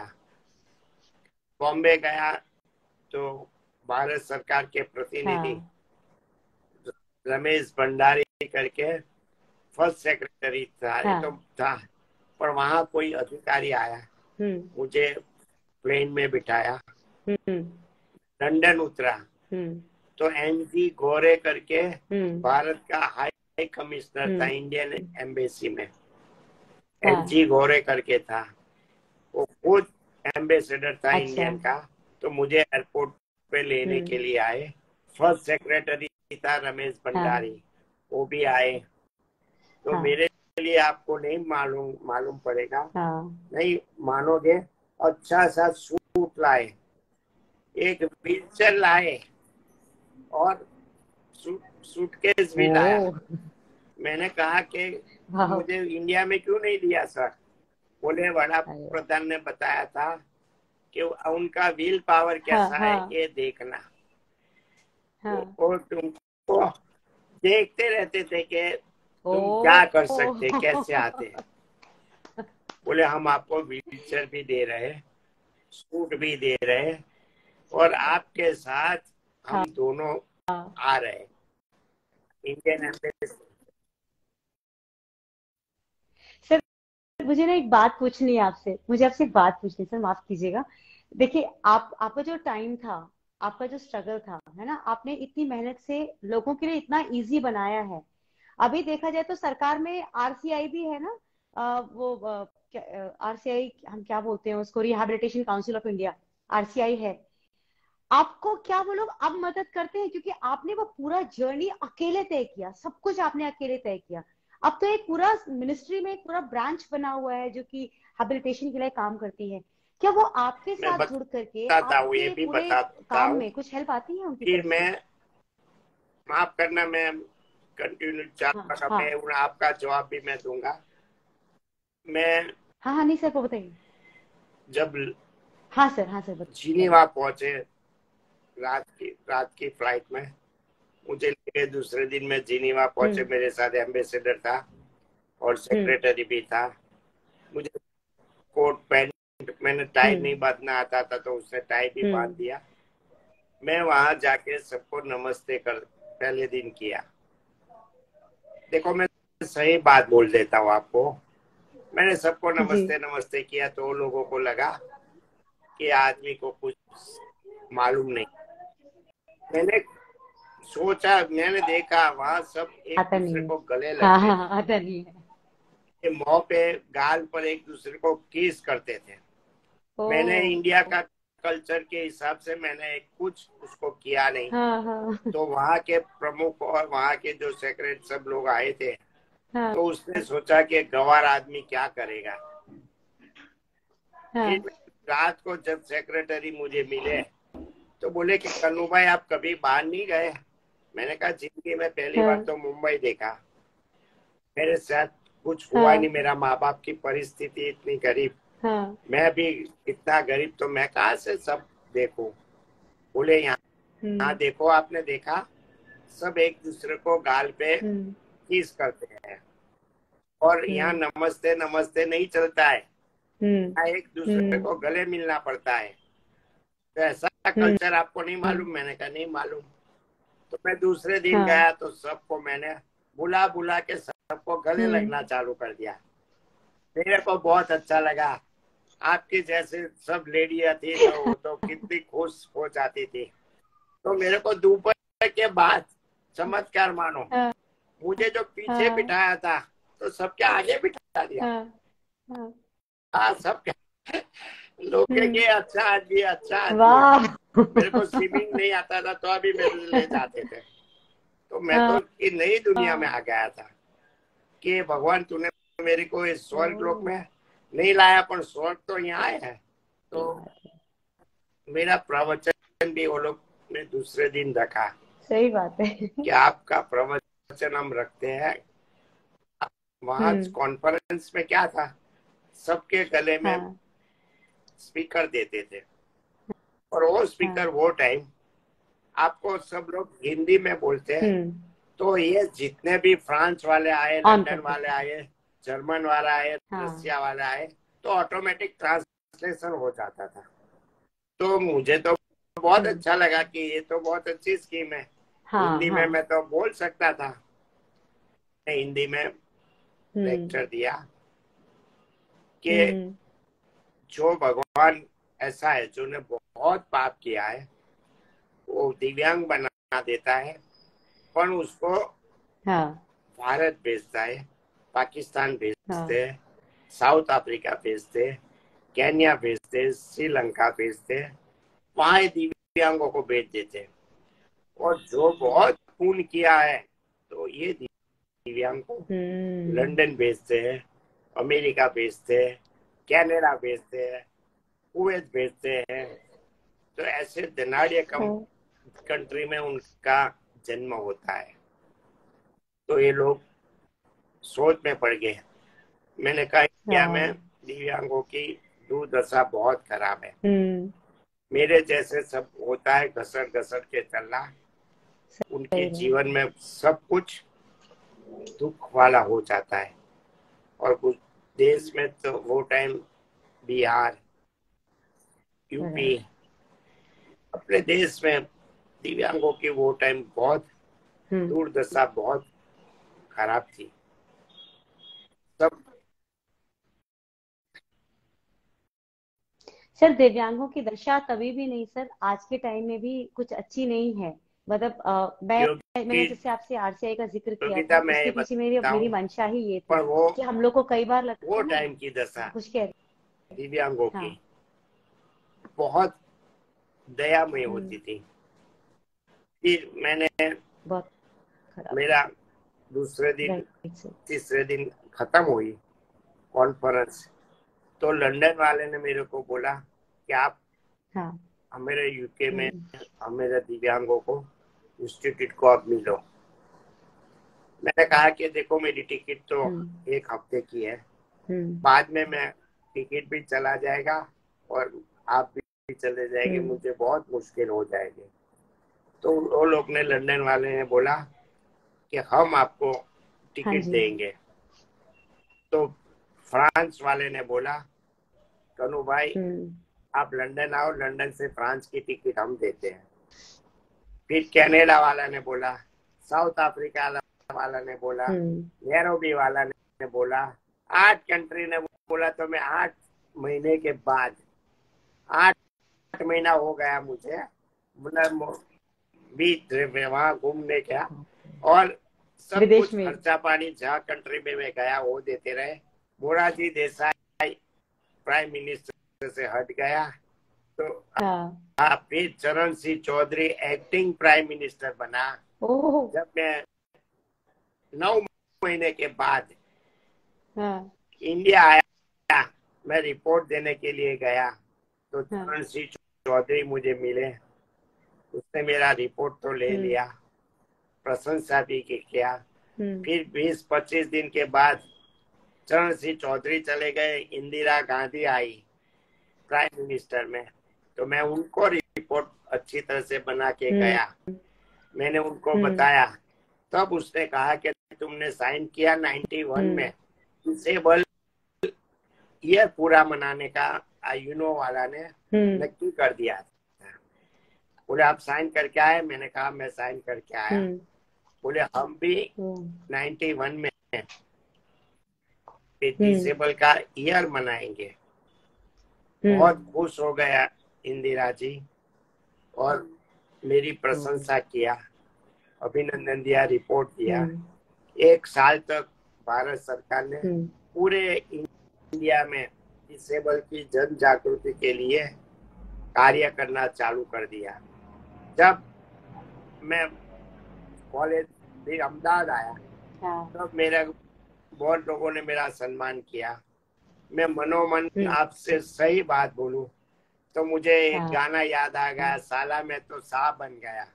बॉम्बे गया तो भारत सरकार के प्रतिनिधि हाँ। रमेश भंडारी करके फर्स्ट सेक्रेटरी था, ये तो हाँ। था। पर वहां कोई अधिकारी आया, हम्म मुझे प्लेन में बिठाया, हम्म लंदन उतरा। हम्म तो एन जी गोरे करके हम्म भारत का हाई कमिश्नर था हम्म इंडियन एम्बेसी में, एन हाँ। जी गोरे करके था। वो खुद एम्बेसडर था अच्छा। इंडियन का। तो मुझे एयरपोर्ट पे लेने के हम्म लिए आए। फर्स्ट सेक्रेटरी था रमेश हाँ भंडारी, वो भी आए। तो हाँ मेरे लिए आपको नहीं मालूम मालूम पड़ेगा, हाँ। नहीं मानोगे, अच्छा सा सूट लाए, एक व्हीलचेयर लाए और सूट सूटकेस भी लाया। ओ, मैंने कहा कि वाह। मुझे इंडिया में क्यों नहीं दिया सर? बोले बड़ा अरे वाह। प्रधान ने बताया था कि उनका विल पावर हाँ कैसा है हाँ ये देखना। हाँ। वो तुमको देखते रहते थे कि ओ। तुम क्या कर सकते, कैसे आते। बोले हम आपको व्हीलचेयर भी दे रहे, सूट भी दे रहे और आपके साथ हाँ हम दोनों हाँ। आ रहे इंडियन एम्बेसी। मुझे ना एक बात पूछनी है आपसे, मुझे आपसे एक बात पूछनी है सर, माफ कीजिएगा। देखिए, आप आपका जो टाइम था, आपका जो स्ट्रगल था, है ना, आपने इतनी मेहनत से लोगों के लिए इतना इजी बनाया है। अभी देखा जाए तो सरकार में आरसीआई भी है ना, अ, वो आरसीआई हम क्या बोलते हैं उसको, rehabilitation council of India, RCI है। आपको क्या वो लोग अब मदद करते हैं? क्योंकि आपने वो पूरा जर्नी अकेले तय किया, सब कुछ आपने अकेले तय किया। अब तो एक पूरा मिनिस्ट्री में एक पूरा ब्रांच बना हुआ है जो कि हैबिलिटेशन के लिए काम करती है। क्या वो आपके मैं साथ जुड़ करके बताता हूँ, ये आपके भी पूरे बताता काम हूँ में कुछ हेल्प आती है उनकी कि तरफ से? मैं, माफ करना, मैं कंटिन्यू हाँ चाहूंगा, हाँ मैं उन आपका जवाब भी मैं दूंगा। मैं हाँ हाँ, नहीं सर, वो बताइए। जब हाँ सर, हाँ सर, बताइए। जिनीवा पहुंचे, रात की रात की फ्लाइट में मुझे लेके, दूसरे दिन मैं जिनीवा पहुंचे, हम्म मेरे साथ एम्बेसडर था और हम्म सेक्रेटरी भी था। मुझे कोट पैंट, मैंने टाई हम्म नहीं बांधना आता था तो उसने टाई भी बांध हम्म दिया। मैं वहां जाके सबको नमस्ते कर पहले दिन किया। देखो, मैं सही बात बोल देता हूँ आपको। मैंने सबको जी। नमस्ते नमस्ते किया तो लोगों को लगा कि आदमी को कुछ मालूम नहीं। मैंने सोचा, मैंने देखा वहां सब एक आता नहीं दूसरे है। को गले हाँ लगते हाँ थे, हाँ, आता नहीं है। कि मुंह पे, गाल पर एक दूसरे को किस करते थे। ओ। मैंने इंडिया का कल्चर के हिसाब से मैंने कुछ उसको किया नहीं। हाँ हाँ तो वहाँ के प्रमुख और वहाँ के जो सेक्रेटरी सब लोग आए थे, हाँ तो उसने सोचा कि गंवार आदमी क्या करेगा। हाँ फिर रात को जब सेक्रेटरी मुझे मिले तो बोले कि कन्नू भाई, आप कभी बाहर नहीं गए? मैंने कहा, जिंदगी में पहली बार हाँ तो मुंबई देखा, मेरे साथ कुछ हुआ हाँ नहीं, मेरा माँ बाप की परिस्थिति इतनी गरीब, हाँ। मैं भी इतना गरीब, तो मैं कहाँ से सब देखूं। बोले, यहाँ यहाँ हम्म देखो, आपने देखा, सब एक दूसरे को गाल पे हम्म किस करते हैं, और यहाँ हम्म नमस्ते नमस्ते नहीं चलता है, हम्म यहाँ एक दूसरे हम्म को गले मिलना पड़ता है। तो ऐसा हम्म कल्चर आपको नहीं हम्म, मालूम? मैंने कहा, नहीं मालूम। तो मैं दूसरे दिन हाँ। गया तो सबको मैंने बुला बुला के सबको गले हम्म लगना चालू कर दिया। मेरे को बहुत अच्छा लगा। आपकी जैसे सब लेडियां थी तो वो तो कितनी खुश हो जाती थी। तो मेरे को दोपहर के बाद, चमत्कार मानो, हाँ मुझे जो पीछे हाँ बिठाया था तो सबके आगे बिठा दिया। हाँ हाँ। हाँ, सब लोग के हम्म। ये अच्छा आदमी, अच्छा आदमी है। वाह। मेरे को स्विमिंग नहीं आता था तो अभी मेरे से ले जाते थे। तो मैं तो हाँ ये नई दुनिया में हाँ। आ गया था कि भगवान, तूने मेरे को इस ओ, स्वर्ग लोक में नहीं लाया, पर स्वर्ग तो यहाँ है। सही तो बात है। मेरा प्रवचन भी वो लोग ने दूसरे दिन रखा सही बात है। कि आपका प्रवचन हम रखते हैं। वहां हम्म। कॉन्फ्रेंस में क्या था, सबके गले में हाँ स्पीकर देते थे, और वो स्पीकर हाँ। वो टाइम आपको सब लोग हिंदी में बोलते हैं। हम्म। तो ये जितने भी फ्रांस वाले आए, ऑन लंदन करते वाले थे। आए, जर्मन वाला आए, हाँ रसिया वाला आए, तो ऑटोमेटिक ट्रांसलेशन हो जाता था। तो मुझे तो बहुत हम्म। अच्छा लगा कि ये तो बहुत अच्छी स्कीम है। हाँ हिंदी में हाँ। मैं तो बोल सकता था। मैं हिंदी में हम्म लेक्चर दिया कि हम्म जो भगवान ऐसा है जो ने बहुत पाप किया है, वो दिव्यांग बना देता है, पर उसको हाँ भारत भेजता है, पाकिस्तान भेजते हाँ। हैं, साउथ अफ्रीका भेजते, केन्या भेजते, श्रीलंका भेजते, वहां दिव्यांगों को भेज देते। और जो बहुत खून किया है तो ये दिव्यांग को हम्म। लंदन भेजते हैं, अमेरिका भेजते हैं, कनाडा भेजते हैं, कुवैत भेजते हैं। तो ऐसे धनाढ़ कम हाँ कंट्री में उनका जन्म होता है। तो ये लोग सोच में पड़ गए। मैंने कहा, इंडिया में हाँ। दिव्यांगों की दुर्दशा बहुत खराब है। हम्म। मेरे जैसे सब होता है घसट घसट के चलना, उनके सही जीवन बात है। में सब कुछ दुख वाला हो जाता है। और कुछ देश में तो वो टाइम बिहार, यूपी, राइट। अपने देश में दिव्यांगों की वो टाइम बहुत हम्म। दुर्दशा बहुत खराब थी। सब सर दिव्यांगों की दशा कभी भी नहीं सर, आज के टाइम में भी कुछ अच्छी नहीं है। मतलब अ, मैं मैंने क्योंकि जैसे आपसे आरसीआई का जिक्र किया योगिता था, मैं ये उसके पीछे मेरी मेरी बताऊं, मंशा ही ये थी पर वो कि हम लोग को कई बार लगता वो था ना। टाइम की दशा हाँ, कुछ कह रहे। दिव्यांगों की हाँ। बहुत दयामय हम्म। होती थी। फिर मैंने बहुत खराब। मेरा दूसरे दिन राइट सर। तीसरे दिन खत्म हुई कॉन्फ्रेंस, तो लंदन वाले ने मेरे को बोला कि आप हाँ। हमारे यूके में हम्म। हमारे दिव्यांगों को इंस्टीट्यूट को आप मिलो। मैंने कहा कि देखो मेरी टिकट तो हम्म। एक हफ्ते की है, हम्म। बाद में मैं टिकट भी चला जाएगा और आप भी चले जाएंगे, हम्म। मुझे बहुत मुश्किल हो जाएगी। तो वो लोग ने लंदन वाले ने बोला कि हम आपको हाँ टिकट जी। देंगे। तो फ्रांस वाले ने बोला कनु भाई हम्म। आप लंदन आओ, लंदन से फ्रांस की टिकट हम देते हैं। फिर कनाडा वाला ने बोला, साउथ अफ्रीका वाला ने बोला, हम्म। नैरोबी वाला ने बोला, आठ कंट्री ने बोला। तो मैं आठ महीने के बाद, आठ महीना हो गया मुझे मतलब बीच वहां घूमने का, और सब विदेश कुछ में। खर्चा पानी जहाँ कंट्री में मैं गया वो देते रहे। मोरारजी देसाई प्राइम मिनिस्टर से हट गया, तो हाँ। हाँ फिर Charan Singh Chaudhary acting prime minister बना। ओह। जब मैं नौ महीने के बाद हाँ। इंडिया आया, मैं रिपोर्ट देने के लिए गया, तो हाँ। चरण सिंह चौधरी मुझे मिले। उसने मेरा रिपोर्ट तो ले हम्म। लिया, प्रशंसा भी किया। हम्म। फिर बीस पच्चीस दिन के बाद चरण सिंह चौधरी चले गए, इंदिरा गांधी आई प्राइम मिनिस्टर में। तो मैं उनको रिपोर्ट अच्छी तरह से बना के हम्म। गया, मैंने उनको हम्म। बताया। तब उसने कहा कि तुमने साइन किया नाइन्टी वन हम्म। में, डिसेबल ईयर पूरा मनाने का यूनो वाला ने हम्म। नक्की कर दिया था। बोले आप साइन करके आए? मैंने कहा मैं साइन करके आया। हम्म। बोले हम भी हम्म। नाइन्टी वन में हम्म। डिसेबल का ईयर मनाएंगे। हम्म। बहुत खुश हो गया इंदिरा जी, और मेरी हम्म। प्रशंसा किया, अभिनंदन दिया, रिपोर्ट दिया। हम्म। एक साल तक भारत सरकार ने हम्म। पूरे इंडिया में डिसेबल की जन जागृति के लिए कार्य करना चालू कर दिया। जब मैं कॉलेज फिर अहमदाबाद आया, हाँ। तब मेरे बहुत लोगों ने मेरा सम्मान किया। मैं मनोमन हम्म। आपसे सही बात बोलूं तो मुझे एक हाँ। गाना याद आ गया, साला मैं तो साहब बन गया।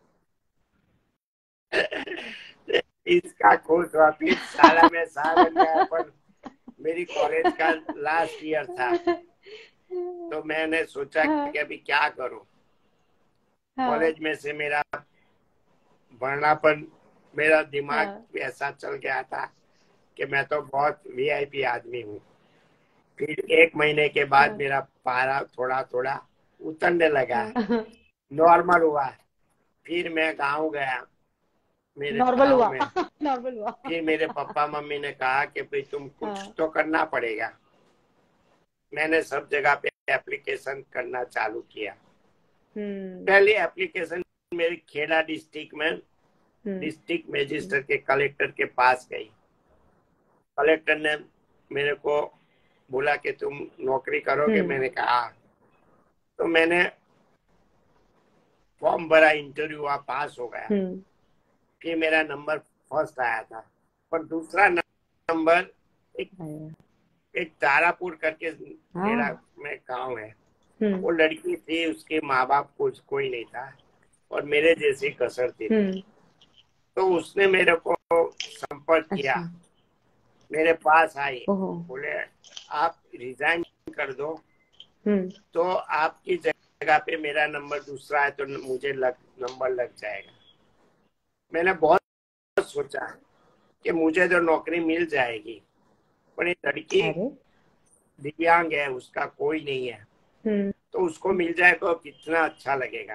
इसका खुश हुआ, फिर साला मैं साहब बन गया। पर मेरी कॉलेज का लास्ट ईयर था, तो मैंने सोचा हाँ। कि अभी क्या करूं। हाँ। कॉलेज में से मेरा बढ़नापन, मेरा हाँ। दिमाग ऐसा चल गया था कि मैं तो बहुत वीआईपी आदमी हूँ। फिर एक महीने के बाद हाँ। मेरा पारा थोड़ा थोड़ा उतरने लगा, हाँ। नॉर्मल हुआ। फिर मैं गांव गया, मेरे नॉर्मल गांव हुआ। में नॉर्मल हुआ। फिर मेरे पापा मम्मी ने कहा कि भाई तुम कुछ हाँ। तो करना पड़ेगा। मैंने सब जगह पे एप्लीकेशन करना चालू किया। हम्म। पहली एप्लीकेशन मेरी खेड़ा डिस्ट्रिक्ट में हम्म। डिस्ट्रिक्ट मजिस्ट्रेट के कलेक्टर के पास गई। कलेक्टर ने मेरे को बोला कि तुम नौकरी करोगे? हम्म। मैंने कहा। तो मैंने फॉर्म भरा, इंटरव्यू हुआ, पास हो गया। हम्म। फिर मेरा नंबर फर्स्ट आया था, पर दूसरा नंबर एक अरे, एक तारापुर करके खेड़ा हाँ। में गांव है, हम्म। वो लड़की थी, उसके माँ बाप कुछ कोई नहीं था और मेरे जैसी कसरती थी। हम्म। तो उसने मेरे को संपर्क किया, अच्छा। मेरे पास आई, ओहो। बोले आप रिजाइन कर दो हम्म। तो आपकी जगह पे मेरा नंबर दूसरा है तो मुझे लग, नंबर लग जाएगा। मैंने बहुत सोचा कि मुझे तो नौकरी मिल जाएगी, पर ये लड़की अरे। दिव्यांग है, उसका कोई नहीं है, हम्म। तो उसको मिल जाए तो कितना अच्छा लगेगा।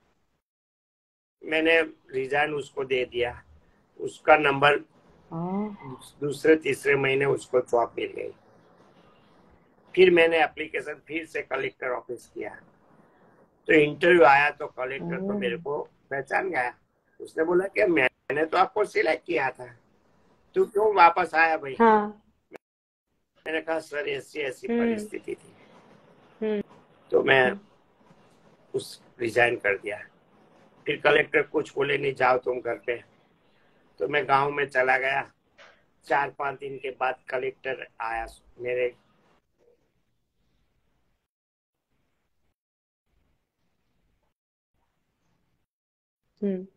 मैंने रिजाइन उसको दे दिया, उसका नंबर हाँ। दूसरे तीसरे महीने उसको जॉब मिल गई। फिर मैंने एप्लीकेशन फिर से कलेक्टर ऑफिस किया, तो इंटरव्यू आया तो कलेक्टर तो मेरे को पहचान गया। उसने बोला कि मैंने तो आपको सिलेक्ट किया था, तू क्यों वापस आया भाई? हाँ। मैंने कहा सर ऐसी ऐसी हम्म परिस्थिति थी, हम्म तो मैं उस रिजाइन कर दिया। फिर कलेक्टर कुछ बोले नहीं, जाओ तुम घर पे। तो मैं गांव में चला गया। चार पांच दिन के बाद कलेक्टर आया मेरे हम्म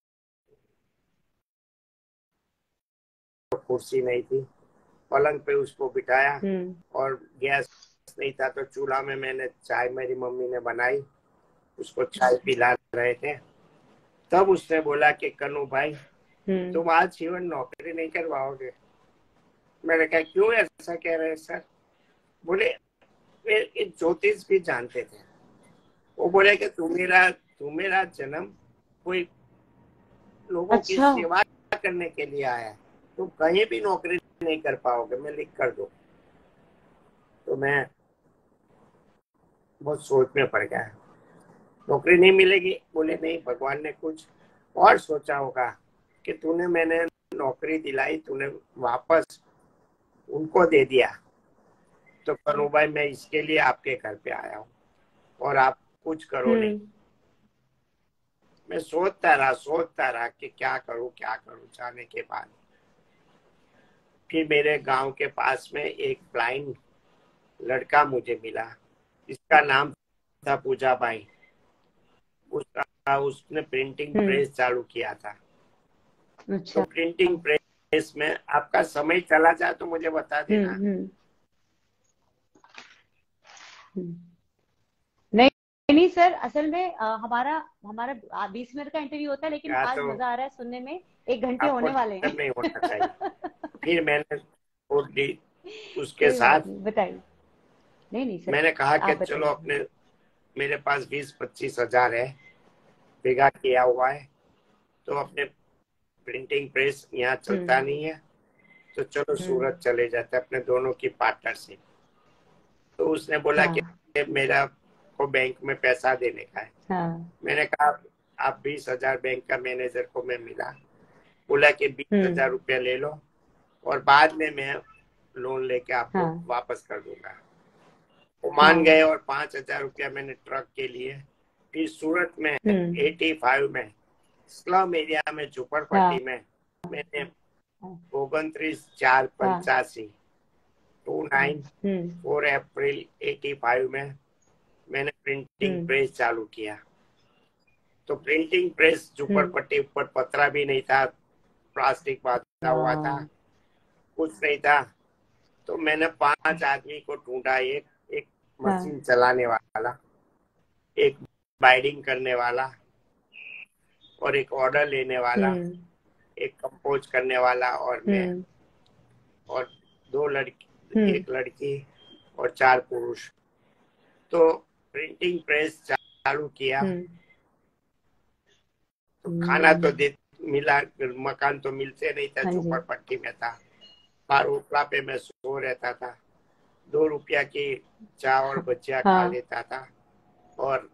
कुर्सी नहीं थी, पलंग पे उसको बिठाया, हम्म और गैस नहीं था तो चूल्हा में मैंने चाय, मेरी मम्मी ने बनाई, उसको चाय पिला रहे थे। तब उसने बोला कि कन्नू भाई हम्म तुम आज जीवन नौकरी नहीं करवाओगे। मैंने कहा क्यों ऐसा कह रहे हैं सर? बोले वे ज्योतिष भी जानते थे। वो बोले कि तुम्हारा तुम्हारा जन्म कोई लोगों की अच्छा। सेवा करने के लिए आया है, तुम कहीं भी नौकरी नहीं कर पाओगे, मैं लिख कर दो। तो मैं बहुत सोच में पड़ गया, नौकरी नहीं मिलेगी। बोले नहीं, भगवान ने कुछ और सोचा होगा कि तूने, मैंने नौकरी दिलाई, तूने वापस उनको दे दिया। तो कन्नू भाई मैं इसके लिए आपके घर पे आया हूँ और आप कुछ करो नहीं। हम्म मैं सोचता रहा सोचता रहा कि क्या करूँ क्या करूँ। जाने के बाद फिर मेरे गांव के पास में एक ब्लाइंड लड़का मुझे मिला, जिसका नाम था पूजा भाई। उसका उसने प्रिंटिंग हम्म प्रेस चालू किया था। तो अच्छा। प्रिंटिंग प्रेस में आपका समय चला जाए तो मुझे बता हम्म देना। हम्म हम्म। नहीं नहीं सर, असल में अ, हमारा हमारा बीस मिनट का इंटरव्यू होता है, लेकिन या आज तो मजा आ रहा है सुनने में। एक घंटे आपको होने वाले हैं। डिस्टर्ब नहीं होना चाहिए। फिर मैंने छोड़ दी उसके कोई बात साथ। नहीं, बताइए। नहीं नहीं सर, मैंने कहा कि आप चलो बताइए। अपने, मेरे पास बीस पच्चीस हजार है, बिगा किया हुआ है, तो अपने प्रिंटिंग प्रेस यहाँ चलता हम्म नहीं है, तो चलो हम्म सूरत चले जाते अपने दोनों की पार्टनरशिप। तो उसने बोला कि हाँ मेरा को बैंक में पैसा देने का है। हाँ। मैंने कहा आप बीस हजार बैंक का मैनेजर को मैं मिला, बोला कि बीस हजार हम्म रुपया ले लो और बाद में मैं लोन लेके आपको हाँ वापस कर दूंगा। वो मान हाँ। गए और पांच हजार रुपया मैंने ट्रक के लिए। फिर सूरत में हम्म एटी फाइव में स्लम एरिया में हाँ झुपड़पट्टी में मैंने हाँ उनतीस चार हाँ। पंचासी टू नाइन हम्म फोर अप्रैल एटी फाइव में मैंने प्रिंटिंग हम्म प्रेस चालू किया। तो प्रिंटिंग प्रेस हम्म झुपड़पट्टी, ऊपर पतरा भी नहीं था, प्लास्टिक बांधा हुआ था, हाँ कुछ नहीं था। तो मैंने पांच आदमी को ढूंढा, एक एक हाँ मशीन चलाने वाला, एक बाइडिंग करने वाला, और एक ऑर्डर लेने वाला, हम्म एक कंपोज करने वाला, और मैं, हम्म और दो लड़की, हम्म एक लड़की और चार पुरुष। तो प्रिंटिंग प्रेस चालू किया। हम्म तो खाना तो हम्म। दे मिला, मकान तो मिलते नहीं था, हाँ जी। झोपड़पट्टी में था, बार उपला पे मैं सो रहता था। दो रुपया की चाय और भजिया खा हाँ। लेता था। और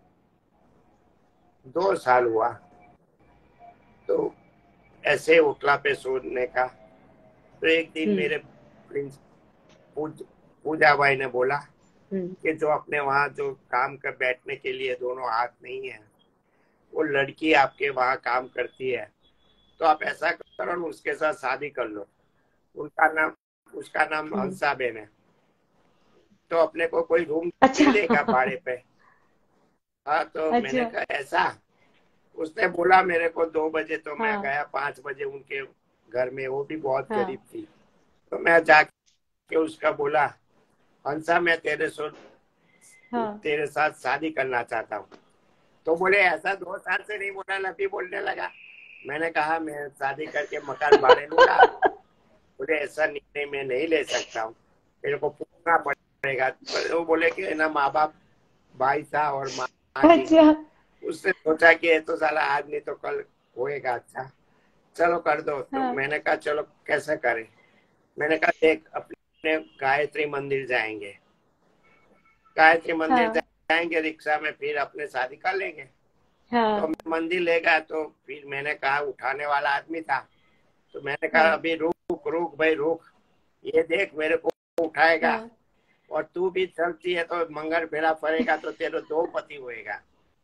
दो साल हुआ तो ऐसे उठला पे सोने का। तो एक दिन हम्म मेरे प्रिंस पूज, पूजा भाई ने बोला हम्म कि जो अपने वहाँ जो काम कर बैठने के लिए दोनों हाथ नहीं है, वो लड़की आपके वहाँ काम करती है, तो आप ऐसा करो ना, उसके साथ शादी कर लो। उनका नाम उसका नाम हम्म। हंसाबेन है। तो अपने को कोई रूम दे अच्छा। देगा भाड़े पे। हाँ, तो मैंने अच्छा। कहा ऐसा। उसने बोला मेरे को दो बजे, तो मैं हाँ गया पांच बजे उनके घर में, वो भी बहुत हाँ गरीब थी। तो मैं जाके उसका बोला, हंसा मैं तेरे सो हाँ। तेरे साथ शादी करना चाहता हूँ। तो बोले ऐसा दो साल से नहीं बोला, लफी बोलने लगा। मैंने कहा मैं शादी करके मकान भाड़े लूंगा। बोले ऐसा निर्णय मैं नहीं ले सकता हूँ, मेरे को पूछना पड़ेगा। वो बोले कि ना माँ बाप, भाई था और माँ थी। अच्छा। उसने सोचा कि ये तो साला आज नहीं तो कल होएगा, अच्छा चलो कर दो। तो हाँ मैंने कहा चलो कैसे करें। मैंने कहा देख, अपने गायत्री मंदिर जाएंगे, गायत्री मंदिर हाँ। जाएंगे रिक्शा में, फिर अपने शादी कर लेंगे। हाँ। तो मंदिर ले गया, तो फिर मैंने कहा, उठाने वाला आदमी था, तो मैंने कहा हाँ। अभी रुक रुक भाई रुक, ये देख मेरे को उठाएगा, हाँ। और तू भी चलती है तो मंगल फेरा पड़ेगा तो तेरे दो पति होएगा,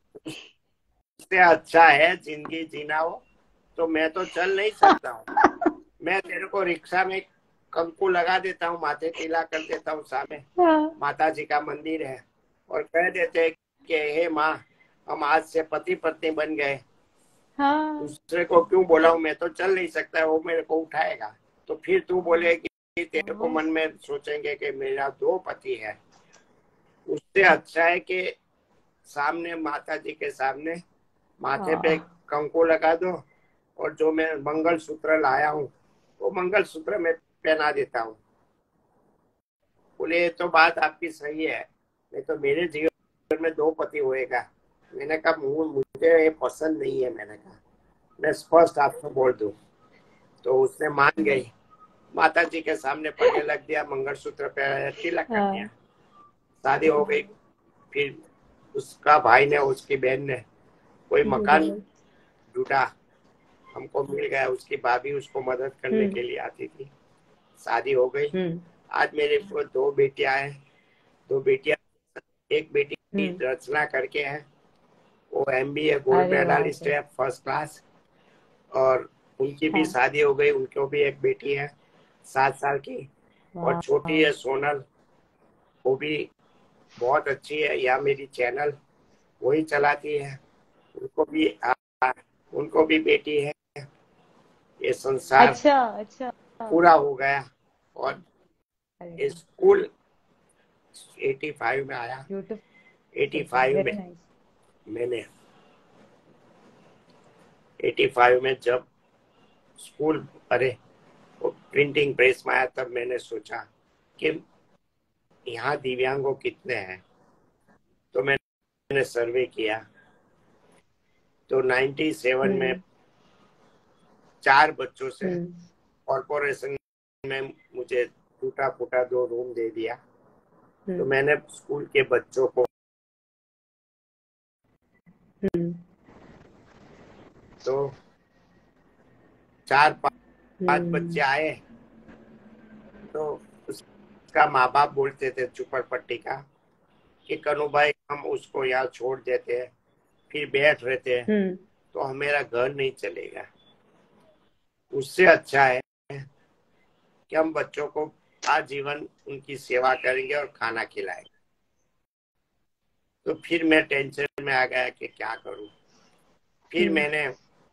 इससे अच्छा है जिंदगी जीना हो। तो मैं तो चल नहीं सकता हूँ, मैं तेरे को रिक्शा में कंकु लगा देता हूँ, माथे टीला कर देता हूँ, सामने हाँ। माता जी का मंदिर है, और कह देते कि हे माँ, हम आज से पति पत्नी बन गए। हाँ। दूसरे को क्यों बोला हूँ, मैं तो चल नहीं सकता, वो मेरे को उठाएगा। तो फिर तू बोलेगी, तेरे को मन में सोचेंगे कि मेरा दो पति है। उससे अच्छा है कि सामने माता जी के सामने माथे पे कंकु लगा दो, और जो मैं मंगल सूत्र लाया हूँ वो मंगल सूत्र में पहना देता हूँ। बोले, ये तो बात आपकी सही है, नहीं तो मेरे जीवन में दो पति होएगा। मैंने कहा, मुझे ये पसंद नहीं है, मैंने कहा मैं स्पष्ट आपको बोल दूं। तो उसने मान गई, माता जी के सामने पढ़ने लग दिया, मंगलसूत्र पे तिलक कर दिया, शादी हो गई। फिर उसका भाई ने, उसकी बहन ने कोई मकान ढूंढा, हमको मिल गया। उसकी भाभी उसको मदद करने के लिए आती थी, शादी हो गई। आज मेरे को दो बेटियां हैं, दो बेटियां, एक बेटी रचना करके है, वो एमबीए गोल्ड मेडलिस्ट है, फर्स्ट क्लास, और उनकी भी शादी हो गई। उनको भी एक बेटी है सात साल की, और छोटी है सोनल, वो भी बहुत अच्छी है, या मेरी चैनल वही चलाती है, उनको भी आ, उनको भी बेटी है। ये संसार अच्छा अच्छा पूरा हो गया। और स्कूल पचासी में आया, पचासी में मैंने पचासी में जब स्कूल, अरे वो प्रिंटिंग प्रेस में आया, तब मैंने सोचा कि यहाँ दिव्यांगों कितने हैं। तो मैंने सर्वे किया, तो सत्तानवे में चार बच्चों से कॉर्पोरेशन में मुझे टूटा फूटा दो रूम दे दिया। तो मैंने स्कूल के बच्चों को, तो चार पांच बच्चे आए, तो उसका माँ बाप बोलते थे चुपरपट्टी का कि कनु भाई, हम उसको यहाँ छोड़ देते हैं, फिर बैठ रहते हैं, तो हमारा घर नहीं चलेगा। उससे अच्छा है कि हम बच्चों को आजीवन उनकी सेवा करेंगे और खाना खिलाएंगे। तो फिर मैं टेंशन में आ गया कि क्या करूं। फिर मैंने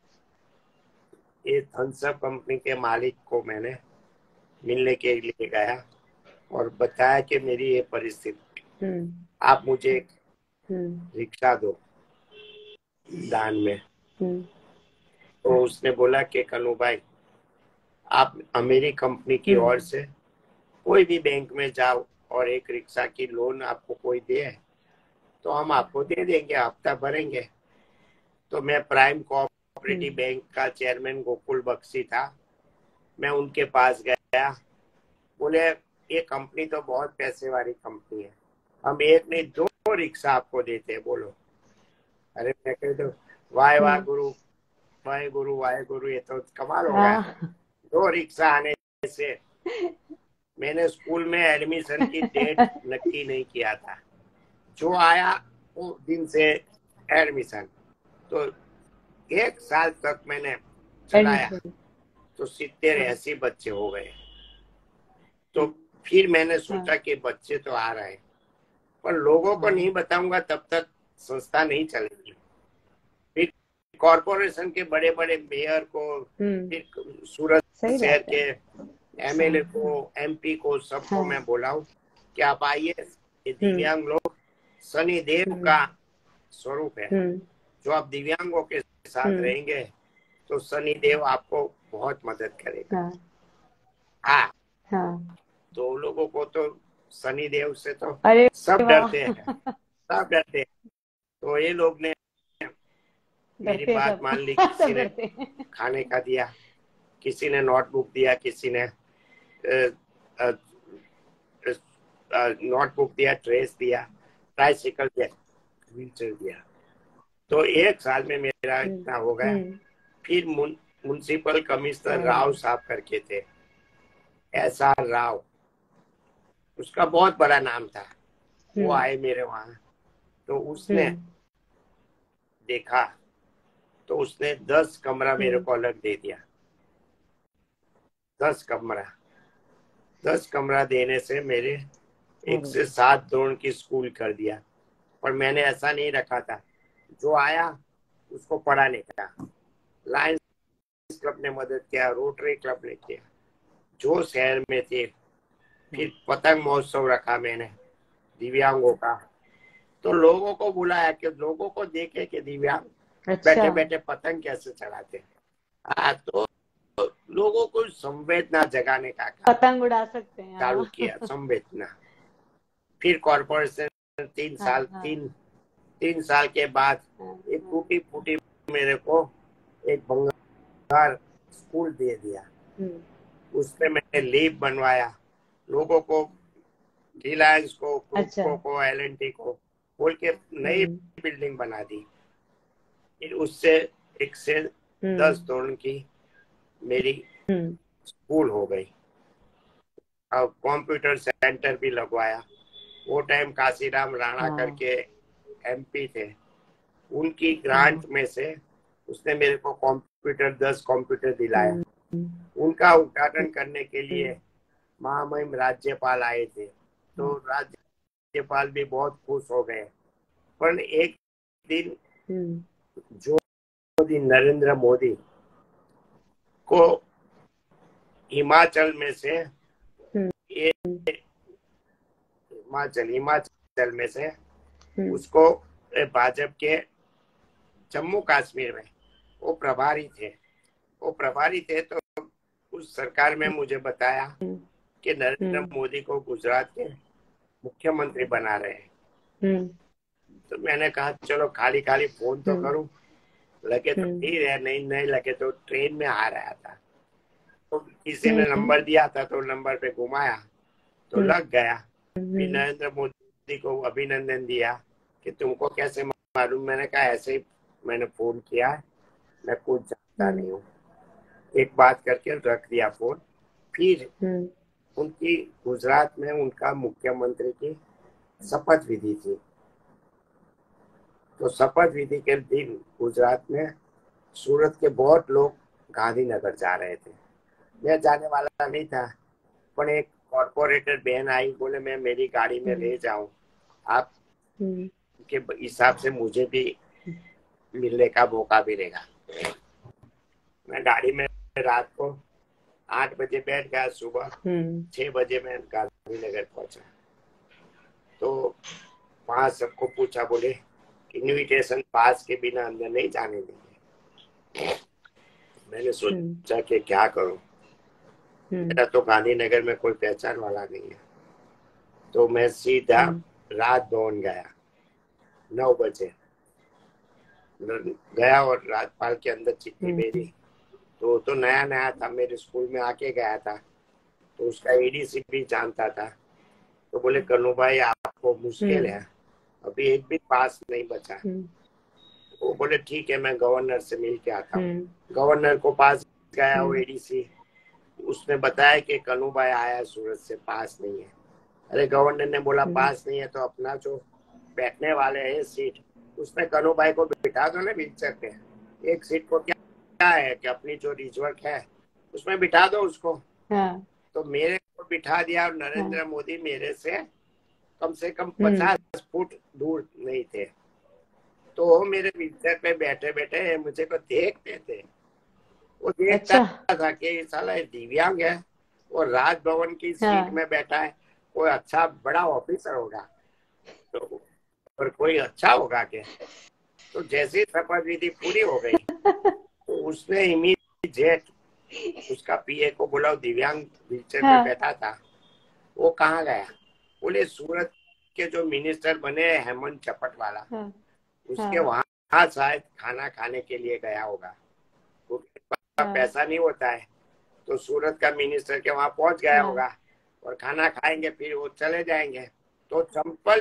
ये थम्स अप कंपनी के मालिक को मैंने मिलने के लिए गया और बताया कि मेरी ये परिस्थिति, आप मुझे एक रिक्शा दो दान में। तो उसने बोला कि कनु भाई, आप मेरी कंपनी की ओर से कोई भी बैंक में जाओ और एक रिक्शा की लोन आपको कोई दे तो हम आपको दे देंगे, हफ्ता भरेंगे। तो मैं प्राइम कोऑपरेटिव बैंक का चेयरमैन गोकुल बख्शी था, मैं उनके पास गया। बोले, ये कंपनी तो बहुत पैसे वाली कंपनी है, हम एक नहीं दो रिक्शा आपको देते हैं, बोलो। अरे मैं कह दो, वाह वाह गुरु, वाहे गुरु वाहे गुरु, ये तो कमाल हो गया। दो रिक्शा आने से मैंने स्कूल में एडमिशन की डेट नक्की नहीं किया था, जो आया वो दिन से एडमिशन। तो एक साल तक मैंने चलाया तो सित्तर अस्सी बच्चे हो गए। तो फिर मैंने सोचा कि बच्चे तो आ रहे हैं, पर लोगों को नहीं बताऊंगा तब तक संस्था नहीं चलेगी। फिर कॉर्पोरेशन के बड़े बड़े मेयर को, फिर सूरत शहर के एमएलए को, एमपी को, सबको मैं बोलाऊं कि आप आइए, ये दिव्यांग लोग शनि देव का स्वरूप है, जो आप दिव्यांगों के साथ रहेंगे तो शनि देव आपको बहुत मदद करेगा। हाँ, हाँ। तो लोगों को तो शनि देव से तो सब डरते हैं, सब डरते हैं। तो ये लोग ने मेरी बात मान ली, किसी ने खाने का दिया, किसी ने नोटबुक दिया, किसी ने नोटबुक दिया, ड्रेस दिया, ट्राइसिकल दिया, व्हील चेयर दिया। तो एक साल में मेरा इतना हो गया। फिर म्युनिसिपल कमिश्नर राव साहब करके थे, एस आर राव, उसका बहुत बड़ा नाम था। वो आए मेरे वहां, तो उसने देखा, तो उसने दस कमरा मेरे को अलग दे दिया। दस कमरा दस कमरा देने से मेरे एक से सात दौड़ की स्कूल कर दिया। पर मैंने ऐसा नहीं रखा था, जो आया उसको पढ़ाने का। लायंस क्लब ने मदद किया, रोटरी क्लब ने किया, जो शहर में थे। फिर पतंग महोत्सव रखा मैंने दिव्यांगों का। तो लोगों को बुलाया कि लोगों को देखे कि दिव्यांग अच्छा। बैठे बैठे पतंग कैसे चढ़ाते। हाँ, तो लोगों को संवेदना जगाने का काम पतंग उड़ा सकते हैं। चालू किया, संवेदना। फिर कॉर्पोरेशन तीन हाँ, साल हाँ, तीन तीन साल के बाद एक टूटी फूटी मेरे को एक भंगार स्कूल दे दिया। उसमें मैंने लीप बनवाया, लोगों को, रिलायंस को, क्रूपको को, एल एंड टी को बोल के नई बिल्डिंग बना दी। फिर उससे एक से दस तोड़ की मेरी स्कूल हो गई। अब कंप्यूटर सेंटर भी लगवाया। वो टाइम काशीराम राणा करके एमपी थे, उनकी ग्रांट में से उसने मेरे को कंप्यूटर दस कंप्यूटर दिलाया। उनका उद्घाटन करने के लिए महामहिम राज्यपाल आए थे, तो राज्यपाल भी बहुत खुश हो गए। पर एक दिन जो दिन नरेंद्र मोदी को हिमाचल में से हिमाचल हिमाचल में से उसको भाजपा के जम्मू कश्मीर में वो प्रभारी थे वो प्रभारी थे तो उस सरकार में मुझे बताया कि नरेंद्र मोदी को गुजरात के मुख्यमंत्री बना रहे हैं। तो मैंने कहा चलो खाली खाली फोन तो करूं, लगे तो ठीक है, नहीं नहीं लगे तो ट्रेन में आ रहा था, तो किसी ने नंबर दिया था तो नंबर पे घुमाया तो लग गया। फिर नरेंद्र मोदी को अभिनंदन दिया कि तुमको कैसे मालूम। मैंने कहा ऐसे ही मैंने फोन किया, मैं कुछ जानता नहीं हूँ। एक बात करके रख दिया फोन। फिर उनकी गुजरात में उनका मुख्यमंत्री की शपथ विधि थी, तो शपथ विधि के दिन गुजरात में सूरत के बहुत लोग गांधीनगर जा रहे थे। मैं जाने वाला नहीं था, पर एक कॉर्पोरेटर बहन आई, बोले मैं मेरी गाड़ी में ले जाऊं, आप के हिसाब से मुझे भी मिलने का मौका मिलेगा। मैं गाड़ी में रात को आठ बजे बैठ गया, सुबह छह बजे मैं गांधीनगर पहुंचा। तो वहां सबको पूछा, बोले इनविटेशन पास के बिना अंदर नहीं जाने देंगे। मैंने सोचा कि क्या करूं, मेरा तो गांधीनगर में कोई पहचान वाला नहीं है। तो मैं सीधा राज भवन गया, नौ बजे गया और राज्यपाल के अंदर चिट्ठी भेजी। तो तो नया नया था, मेरे स्कूल में आके गया था, तो उसका एडीसी भी जानता था। तो बोले कन्नू भाई आपको मुश्किल है, अभी एक भी पास नहीं बचा। वो बोले ठीक है, मैं गवर्नर से मिल के आता हूँ। गवर्नर को पास गया, वो एडीसी, उसने बताया कि कन्नू भाई आया सूरत से, पास नहीं है। अरे गवर्नर ने बोला पास नहीं है तो अपना जो बैठने वाले हैं सीट, उसमें कन्नू भाई को बिठा दो ना व्हीलचेयर पे। एक सीट को क्या क्या है कि अपनी जो रिजर्व है उसमें बिठा दो उसको। हाँ। तो मेरे को बिठा दिया और नरेंद्र हाँ। मोदी मेरे से कम से कम पचास फुट दूर नहीं थे। तो मेरे व्हीलचेयर पे बैठे बैठे मुझे को देखते थे। वो देखता अच्छा। था कि साला दिव्यांग है और राजभवन की हाँ। सीट में बैठा है, कोई अच्छा बड़ा ऑफिसर होगा तो और कोई अच्छा होगा क्या। तो जैसे शपथ विधि पूरी हो गई तो उसने इमीडिएट उसका पीए को बोला, दिव्यांग व्हीलचेयर हाँ। पे बैठा था, वो कहाँ गया। बोले सूरत के जो मिनिस्टर बने हेमंत चपट वाला हाँ। उसके हाँ। वहां शायद खाना खाने के लिए गया होगा, हाँ। पैसा नहीं होता है तो सूरत का मिनिस्टर के वहां पहुंच गया हाँ। होगा और खाना खाएंगे फिर वो चले जाएंगे। तो चंपल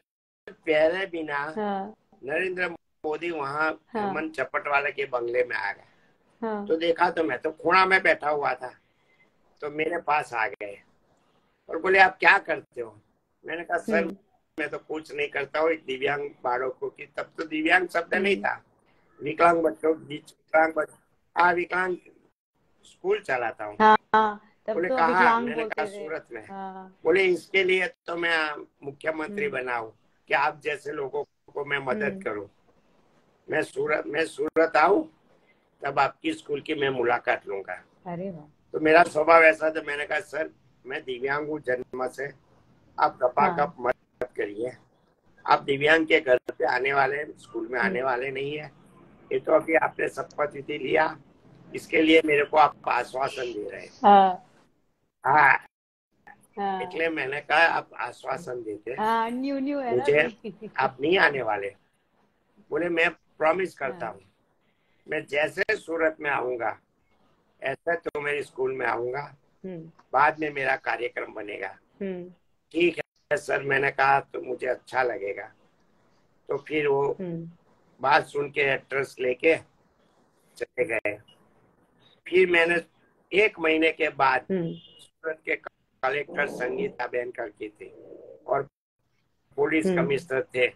पहले बिना हाँ नरेंद्र मोदी वहाँ हाँ हेमंत चपटवाला के बंगले में आ गया। हाँ तो देखा तो मैं तो खूणा में बैठा हुआ था, तो मेरे पास आ गए और बोले आप क्या करते हो। मैंने कहा सर हम्म मैं तो कुछ नहीं करता हूँ, एक दिव्यांग बालकों की, तब तो दिव्यांग शब्द नहीं हम्म था, विकलांग बच्चों बीच विकलांग बच्चों हाँ विकलांग स्कूल चलाता हूँ। हाँ हाँ, तब बोले तो कहा, विकलांग मैंने कहा बोलते थे। सूरत में। हाँ। बोले इसके लिए तो मैं मुख्यमंत्री हम्म बना हूँ कि आप जैसे लोगों को मैं मदद हम्म करूँ। मैं सूरत मैं सूरत आऊँ तब आपकी स्कूल की मैं मुलाकात लूंगा। अरे वाह। तो मेरा स्वभाव ऐसा था, मैंने कहा सर मैं दिव्यांग हूँ जन्म से, आप गपागप हाँ। मत करिए। आप दिव्यांग के घर पे आने वाले, स्कूल में हम्म आने वाले नहीं है। ये तो अभी आपने शपथ विधि लिया, इसके लिए मेरे को आप आश्वासन दे रहे हैं। हाँ हाँ, हाँ इसलिए मैंने कहा आप आश्वासन देते हाँ, न्यू न्यू है ना मुझे, अभी। आप नहीं आने वाले। बोले मैं प्रॉमिस करता हाँ। हूँ, मैं जैसे सूरत में आऊंगा ऐसे तो मेरे स्कूल में आऊंगा, हम्म बाद में मेरा कार्यक्रम बनेगा। हम्म ठीक है सर, मैंने कहा तो मुझे अच्छा लगेगा। तो फिर वो हम्म बात सुन के एड्रेस लेके चले गए। फिर मैंने एक महीने के बाद हम्म सूरत के कलेक्टर संगीता बहन करके थे और पुलिस हम्म कमिश्नर थे,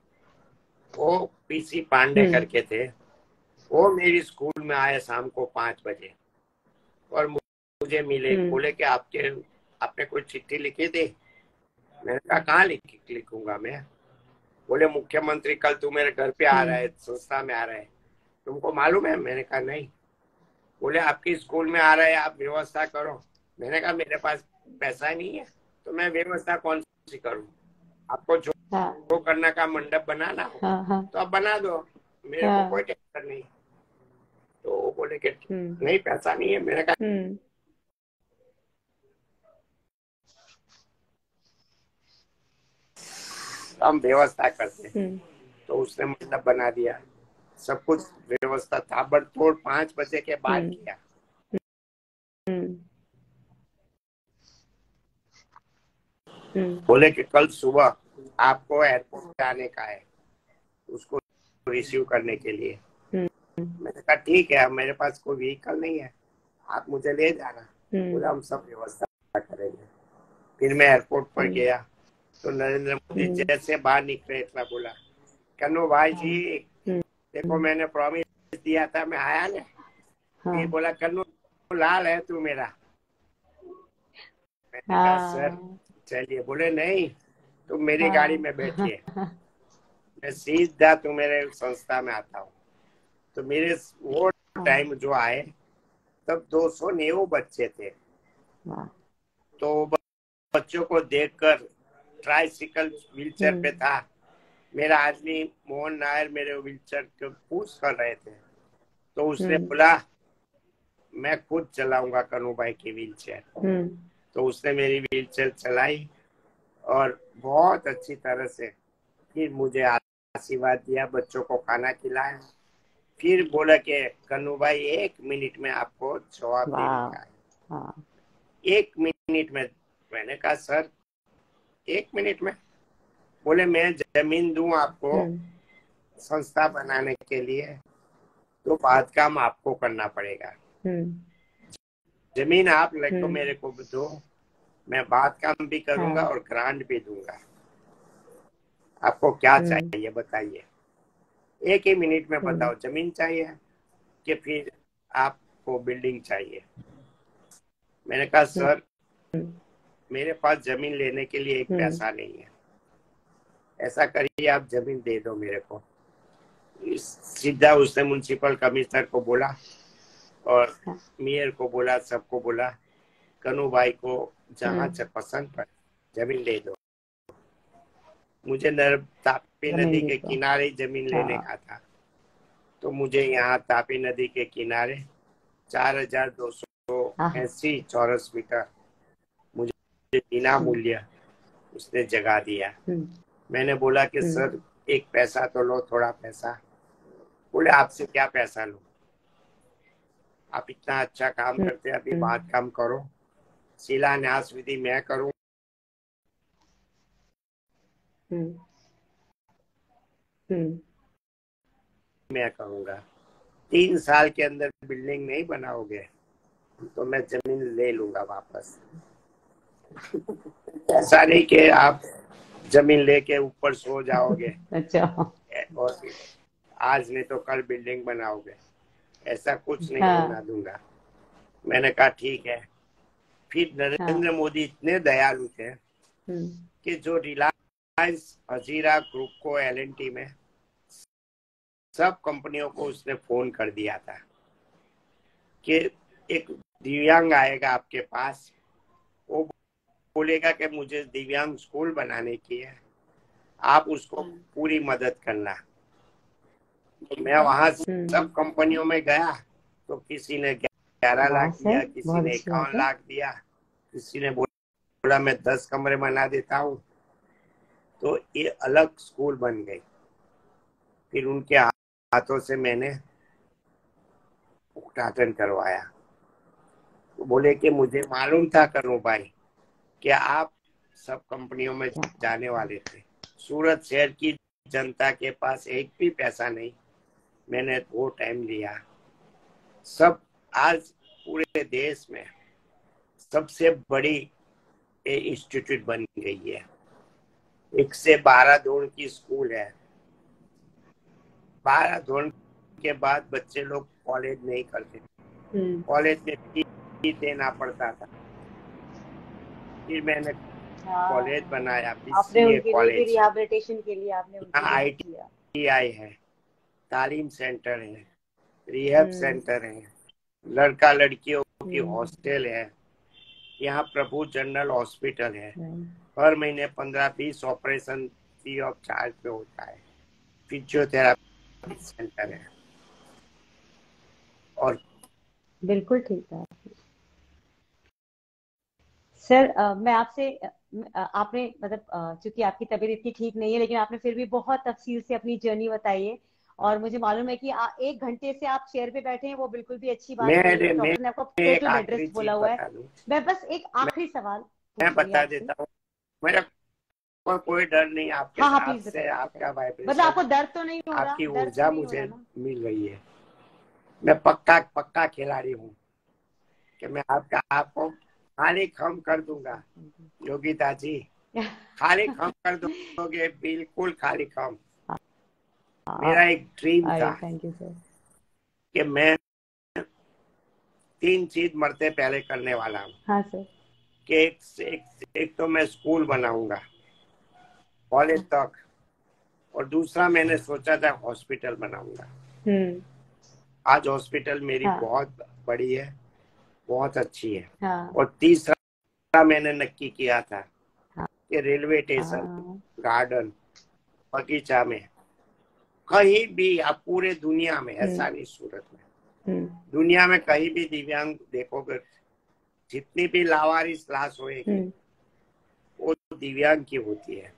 वो पीसी पांडे हम्म करके थे। वो मेरी स्कूल में आए शाम को पांच बजे और मुझे मिले, हम्म बोले कि आपके आपने कोई चिट्ठी लिखी थी। मैंने कहा कहाँ लिख लिखूंगा मैं। बोले मुख्यमंत्री कल तू मेरे घर पे आ रहा है, हम्म संस्था में आ रहा है, तुमको मालूम है। मैंने कहा नहीं। बोले आपकी स्कूल में आ रहा है, आप व्यवस्था करो। मैंने कहा मेरे पास पैसा नहीं है, तो मैं व्यवस्था कौन सी करूं। आपको जो, हाँ जो करना का मंडप बनाना हो हाँ हाँ तो आप बना दो, मेरे को हाँ कोई टेंशन नहीं। तो वो बोले कि हम्म नहीं पैसा नहीं है। मैंने कहा हम्म हम व्यवस्था करते हैं। हम्म तो उसने मंडप बना दिया, सब कुछ व्यवस्था ताबड़तोड़ पांच बजे के बाद हम्म किया। हम्म हम्म बोले कि कल सुबह आपको एयरपोर्ट पे आने का है, उसको रिसीव करने के लिए। हम्म मैंने कहा ठीक है, मेरे पास कोई व्हीकल नहीं है, आप मुझे ले जाना। हम्म बोला हम सब व्यवस्था करेंगे। फिर मैं एयरपोर्ट पर हम्म गया तो नरेंद्र मोदी हम्म जैसे बाहर निकले इतना बोला, कन्नू भाई जी हम्म देखो मैंने प्रॉमिस दिया था, मैं आया ना। हाँ फिर बोला कन्नू लाल है तू मेरा। मैंने कहा सर हाँ चलिए। बोले नहीं, तुम मेरी गाड़ी हाँ में बैठिए, मैं सीधा तुम्हारे संस्था में आता हूँ। तो मेरे वो हाँ टाइम जो आए तब दो सौ नेव बच्चे थे। वाह। तो बच्चों को देखकर ट्राइसिकल व्हीलचेयर पे हम्म था मेरा आदमी मोहन नायर, मेरे व्हीलचेयर को पुश कर रहे थे। तो उसने हम्म बोला मैं खुद चलाऊंगा कन्नू भाई की व्हीलचेयर। हम्म तो उसने मेरी व्हीलचेयर चलाई और बहुत अच्छी तरह से फिर मुझे आशीर्वाद दिया, बच्चों को खाना खिलाया। फिर बोला कि कन्नू भाई एक मिनट में आपको जवाब देने वाह। का है, हाँ। एक मिनट में। मैंने कहा सर एक मिनट में। बोले मैं जमीन दूं आपको हम्म संस्था बनाने के लिए, तो बाद काम आपको करना पड़ेगा। हम्म जमीन आप लगो हम्म मेरे को दो, मैं बाद काम भी करूंगा हाँ। और ग्रांट भी दूंगा। आपको क्या हम्म चाहिए बताइए, एक ही मिनट में हम्म बताओ, जमीन चाहिए कि फिर आपको बिल्डिंग चाहिए। मैंने कहा सर हम्म मेरे पास जमीन लेने के लिए एक हम्म पैसा नहीं है, ऐसा करिए आप जमीन दे दो मेरे को। सीधा उसने म्युनिसिपल कमिश्नर को बोला और हाँ। मेयर को बोला, सबको बोला कन्नू भाई को जहाँ हम्म से पसंद पड़े जमीन ले दो। मुझे नर तापी जमीन नदी दे के दो। किनारे जमीन लेने हाँ। का था। तो मुझे यहाँ तापी नदी के किनारे चार हजार दो सौ हाँ हाँ। अस्सी चौरस मीटर मुझे बिना हम्म मूल्य उसने जगह दिया। हम्म मैंने बोला कि हम्म सर एक पैसा तो लो, थोड़ा पैसा। बोले आपसे क्या पैसा लो, आप इतना अच्छा काम हम्म करते हैं, अभी हम्म बात काम करो, शिलान्यास विधि मैं करूँ। हम्म हम्म मैं कहूँगा तीन साल के अंदर बिल्डिंग नहीं बनाओगे तो मैं जमीन ले लूंगा वापस। ऐसा नहीं कि आप जमीन लेके ऊपर सो जाओगे अच्छा। और आज नहीं तो कल बिल्डिंग बनाओगे, ऐसा कुछ नहीं हाँ होना दूंगा। मैंने कहा ठीक है। फिर हाँ। नरेंद्र मोदी इतने दयालु थे हम्म कि जो रिलायंस हजीरा ग्रुप को एल एन टी में सब कंपनियों को उसने फोन कर दिया था कि एक दिव्यांग आएगा आपके पास, वो बोलेगा कि मुझे दिव्यांग स्कूल बनाने की है, आप उसको पूरी मदद करना। तो मैं वहां हम्म। सब कंपनियों में गया तो किसी ने ग्यारह वाह लाख सर, दिया, किसी बहुत ने अच्छी बात इक्यावन है। लाख दिया, किसी ने बोला मैं दस कमरे बना देता हूँ। तो ये अलग स्कूल बन गई। फिर उनके हाथों से मैंने उद्घाटन करवाया। तो बोले कि मुझे मालूम था करूँ भाई कि आप सब कंपनियों में जाने वाले थे। सूरत शहर की जनता के पास एक भी पैसा नहीं, मैंने वो टाइम लिया। सब आज पूरे देश में सबसे बड़ी इंस्टीट्यूट बन गई है। एक से बारह दौड़ की स्कूल है। बारह दौड़ के बाद बच्चे लोग कॉलेज नहीं करते, हम्म कॉलेज में फी देना पड़ता था। फिर मैंने हाँ, कॉलेज बनाया, आपने बी सी ए उनके लिए भी कॉलेज। रिहैबिलिटेशन के लिए आपने उनके यहाँ लिए भी किया। आई टी आई है, तालीम सेंटर है, रिहैब हम्म सेंटर है, लड़का लड़कियों की हम्म हॉस्टल है, यहाँ प्रभु जनरल हॉस्पिटल है। हम्म। हर महीने पंद्रह बीस ऑपरेशन फ्री ऑफ चार्ज पे होता है। फिजियोथेरापी सेंटर है। और बिल्कुल ठीक है सर। अ, मैं आपसे अ, अ, आपने मतलब अ, चूंकि आपकी तबीयत इतनी ठीक नहीं है, लेकिन आपने फिर भी बहुत तफसील से अपनी जर्नी बताई है। और मुझे मालूम है कि आ, एक घंटे से आप चेयर पे बैठे हैं, वो बिल्कुल भी अच्छी बात नहीं मैं है। मैं डॉक्टर ने आपको एक टोटल बेड आखिरी रेस्ट बोला चीज हुआ है। बता दूं। मैं बस एक मैं, आखिरी सवाल मैं पूछूंगी बता आपसे। देता हूँ। मेरा को, कोई डर नहीं आपके हाँ हाँ, साथ प्लीज से। बताइए आपका बताइए। मतलब वाइब्रेशन, आपको दर्द तो नहीं हो रहा? आपकी दर्द तो ऊर्जा नहीं हो मुझे रहा ना? मिल रही है। मैं पक्का पक्का खिलाड़ी हूँ कि मैं आपका आपको खाली खम कर दूंगा। योगिता जी, खाली खम कर दोगे, बिल्कुल खाली खम। मेरा एक ड्रीम था अरे थैंक यू सर। कि मैं तीन चीज मरते पहले करने वाला हूँ। हाँ सर। कि एक, एक, एक तो मैं स्कूल बनाऊंगा कॉलेज तक, और दूसरा मैंने सोचा था हॉस्पिटल बनाऊंगा। हम्म। आज हॉस्पिटल मेरी हाँ बहुत बड़ी है, बहुत अच्छी है। हाँ और तीसरा मैंने नक्की किया था हाँ कि रेलवे स्टेशन, हाँ। गार्डन, बगीचा में, कहीं भी आप पूरे दुनिया में, हम्म ऐसा नहीं सूरत में, हम्म दुनिया में कहीं भी दिव्यांग देखोगे, जितनी भी लावारिस लाश होएगी हम्म वो दिव्यांग की होती है।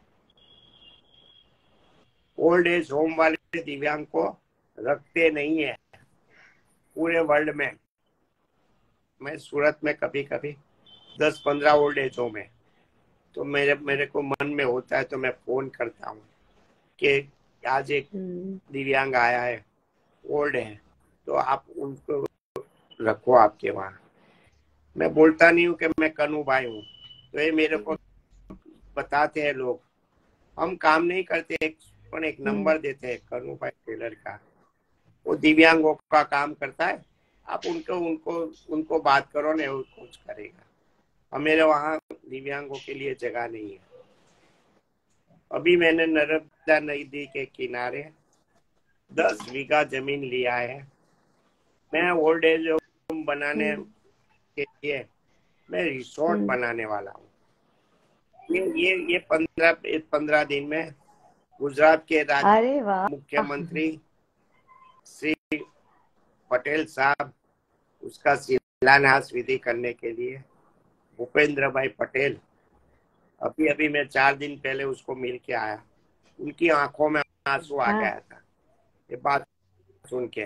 ओल्ड एज होम वाले दिव्यांग को रखते नहीं है पूरे वर्ल्ड में। मैं सूरत में कभी कभी दस पंद्रह ओल्ड एज होम है, तो मेरे मेरे को मन में होता है तो मैं फोन करता हूँ कि आज एक हम्म। दिव्यांग आया है, ओल्ड है, तो आप उनको रखो आपके वहाँ। मैं बोलता नहीं हूँ कि मैं कन्नू भाई हूँ, तो ये मेरे को बताते हैं लोग। हम काम नहीं करते, एक पर एक हम्म। नंबर देते हैं कन्नू भाई टेलर का, वो दिव्यांगों का काम करता है। आप उनको उनको उनको बात करो ना, वो कुछ करेगा। और मेरे वहाँ दिव्यांगों के लिए जगह नहीं है। अभी मैंने नर्मदा नदी के किनारे दस बीघा जमीन लिया है। मैं ओल्ड एज होम बनाने हम्म के लिए मैं रिसोर्ट हम्म। बनाने वाला हूँ। ये ये ये पंद्रह पंद्रह दिन में गुजरात के राज्य अरे वाह। मुख्यमंत्री श्री पटेल साहब, उसका शिलान्यास विधि करने के लिए भूपेंद्र भाई पटेल, अभी अभी मैं चार दिन पहले उसको मिल के आया। उनकी आंखों में आंसू आ हाँ। गया था ये बात सुन के।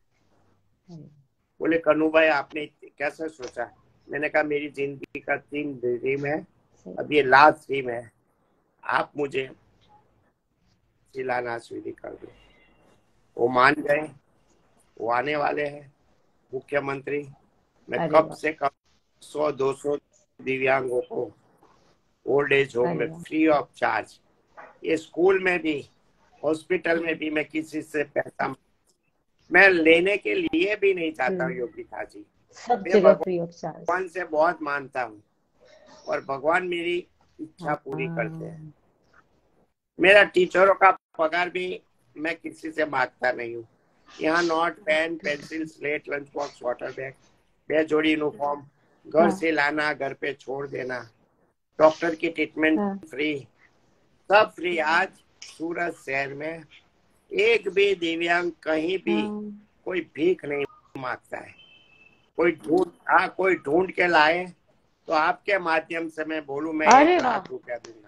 बोले कन्नू भाई आपने कैसे सोचा? मैंने कहा मेरी जिंदगी का तीन ड्रीम है, सही। अब ये लास्ट ड्रीम है। आप मुझे शिलान्यास विधि कर दूं। वो मान गए, वो आने वाले हैं मुख्यमंत्री। मैं कब से कब सौ दो सौ दिव्यांगों को ओल्ड एज होम में फ्री ऑफ चार्ज, ये स्कूल में भी हॉस्पिटल में भी, मैं किसी से पैसा मैं लेने के लिए भी नहीं चाहता हूँ योगिता जी। सब जगह फ्री ऑफ चार्ज। भगवान से बहुत मानता हूँ और भगवान मेरी इच्छा पूरी करते हैं। मेरा टीचरों का पगार भी मैं किसी से मांगता नहीं हूँ। यहाँ note, pen, pencil, slate, lunch box, water bag, बे जोड़ी यूनिफॉर्म घर से लाना, घर पे छोड़ देना, डॉक्टर की ट्रीटमेंट फ्री, सब फ्री। आज सूरत शहर में एक भी दिव्यांग कहीं भी कोई भीख नहीं मांगता है। कोई ढूंढ हाँ कोई ढूंढ के लाए तो आपके माध्यम से मैं बोलूं, मैं एक लाख रुपया दूंगा।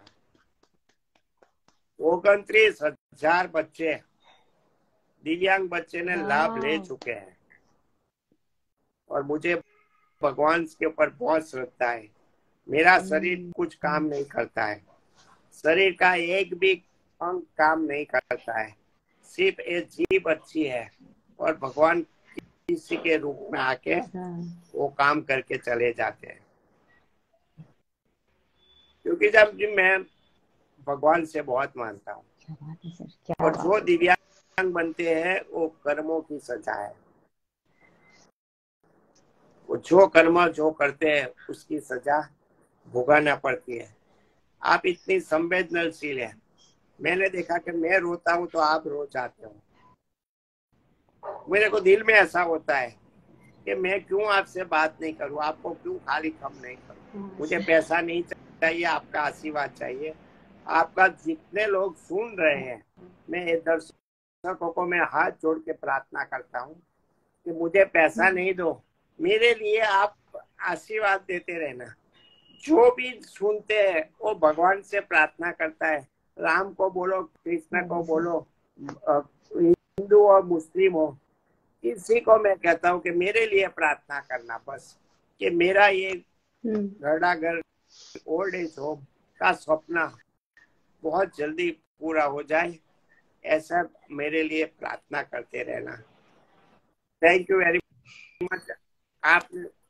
उनतीस हजार बच्चे, दिव्यांग बच्चे ने लाभ ले चुके हैं और मुझे भगवान के ऊपर बहुत श्रद्धा है। मेरा शरीर कुछ काम नहीं करता है, शरीर का एक भी अंग काम नहीं करता है, सिर्फ एक जीभ अच्छी है और भगवान किसी के रूप में आके वो काम करके चले जाते हैं। क्योंकि जब मैं भगवान से बहुत मानता हूँ और जो दिव्यांग बनते हैं वो कर्मों की सजा है। वो जो कर्म जो करते हैं उसकी सजा भुगतना पड़ती है। आप इतनी संवेदनशील है, मैंने देखा कि मैं रोता हूँ तो आप रो जाते हो। मेरे को दिल में ऐसा होता है कि मैं क्यों आपसे बात नहीं करूँ, आपको क्यों खाली कम नहीं करूँ। मुझे पैसा नहीं चाहिए, आपका आशीर्वाद चाहिए। आपका जितने लोग सुन रहे हैं, मैं दर्शकों को मैं हाथ जोड़ के प्रार्थना करता हूँ कि मुझे पैसा नहीं दो, मेरे लिए आप आशीर्वाद देते रहना। जो भी सुनते हैं वो भगवान से प्रार्थना करता है, राम को बोलो, कृष्ण को बोलो, हिंदू और मुस्लिम हो, किसी को मैं कहता हूँ कि मेरे लिए प्रार्थना करना बस, कि मेरा ये घरड़ा घर ओल्ड एज होम का सपना बहुत जल्दी पूरा हो जाए, ऐसा मेरे लिए प्रार्थना करते रहना। Thank you very much. आप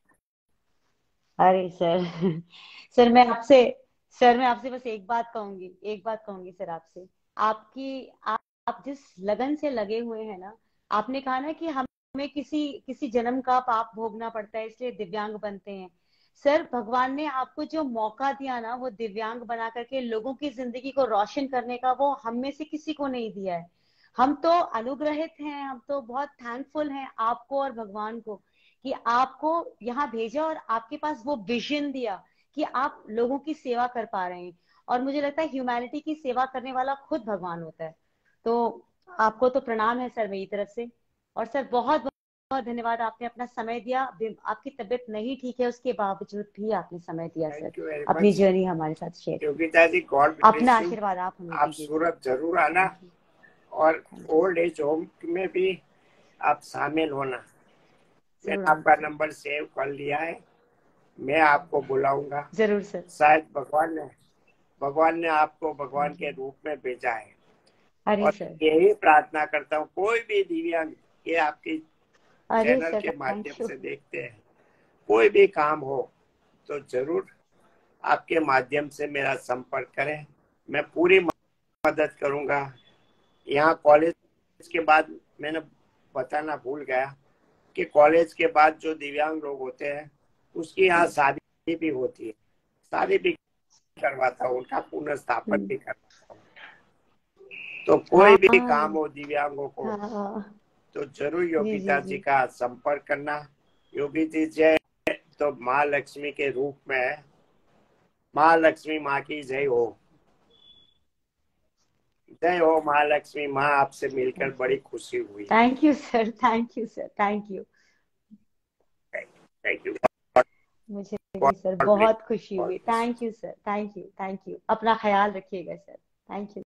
अरे सर सर मैं आपसे सर मैं आपसे बस एक बात कहूंगी एक बात कहूंगी सर आपसे, आपकी आप, आप जिस लगन से लगे हुए हैं ना, आपने कहा ना कि हमें किसी किसी जन्म का पाप भोगना पड़ता है इसलिए दिव्यांग बनते हैं। सर भगवान ने आपको जो मौका दिया ना, वो दिव्यांग बना करके लोगों की जिंदगी को रोशन करने का, वो हम में से किसी को नहीं दिया है। हम तो अनुग्रहित हैं, हम तो बहुत थैंकफुल हैं आपको और भगवान को कि आपको यहाँ भेजा और आपके पास वो विजन दिया कि आप लोगों की सेवा कर पा रहे हैं। और मुझे लगता है ह्यूमैनिटी की सेवा करने वाला खुद भगवान होता है। तो आपको तो प्रणाम है सर मेरी तरफ से। और सर बहुत बहुत धन्यवाद, आपने अपना समय दिया। आपकी तबीयत नहीं ठीक है उसके बावजूद भी आपने समय दिया सर, अपनी जर्नी हमारे साथ शेयर। अपना आशीर्वाद आप हमें आप सूरत जरूर आना और ओल्ड एज होम में भी आप शामिल होना। मैंने आपका नंबर सेव कर लिया है, मैं आपको बुलाऊंगा जरूर सर। शायद भगवान ने भगवान ने आपको भगवान के रूप में भेजा है। और यही प्रार्थना करता हूँ कोई भी दिव्यांग ये आपकी चैनल के माध्यम से देखते हैं, कोई भी काम हो तो जरूर आपके माध्यम से मेरा संपर्क करें, मैं पूरी मदद करूंगा। यहाँ कॉलेज के बाद मैंने बताना भूल गया कि कॉलेज के बाद जो दिव्यांग लोग होते हैं उसकी यहाँ शादी भी होती है, शादी भी करवाता हूँ, उनका पुनर्स्थापन भी करवाता हूँ। तो कोई भी काम हो दिव्यांगों को तो जरूर योगिता जी का संपर्क करना। योगी जी जय तो माँ लक्ष्मी के रूप में है, माँ लक्ष्मी माँ की जय हो, जय हो माँ लक्ष्मी माँ। आपसे मिलकर बड़ी खुशी हुई। Thank you sir, thank you sir, thank you thank you. मुझे भी सर बहुत खुशी हुई। Thank you sir, thank you thank you. अपना ख्याल रखिएगा सर, थैंक यू।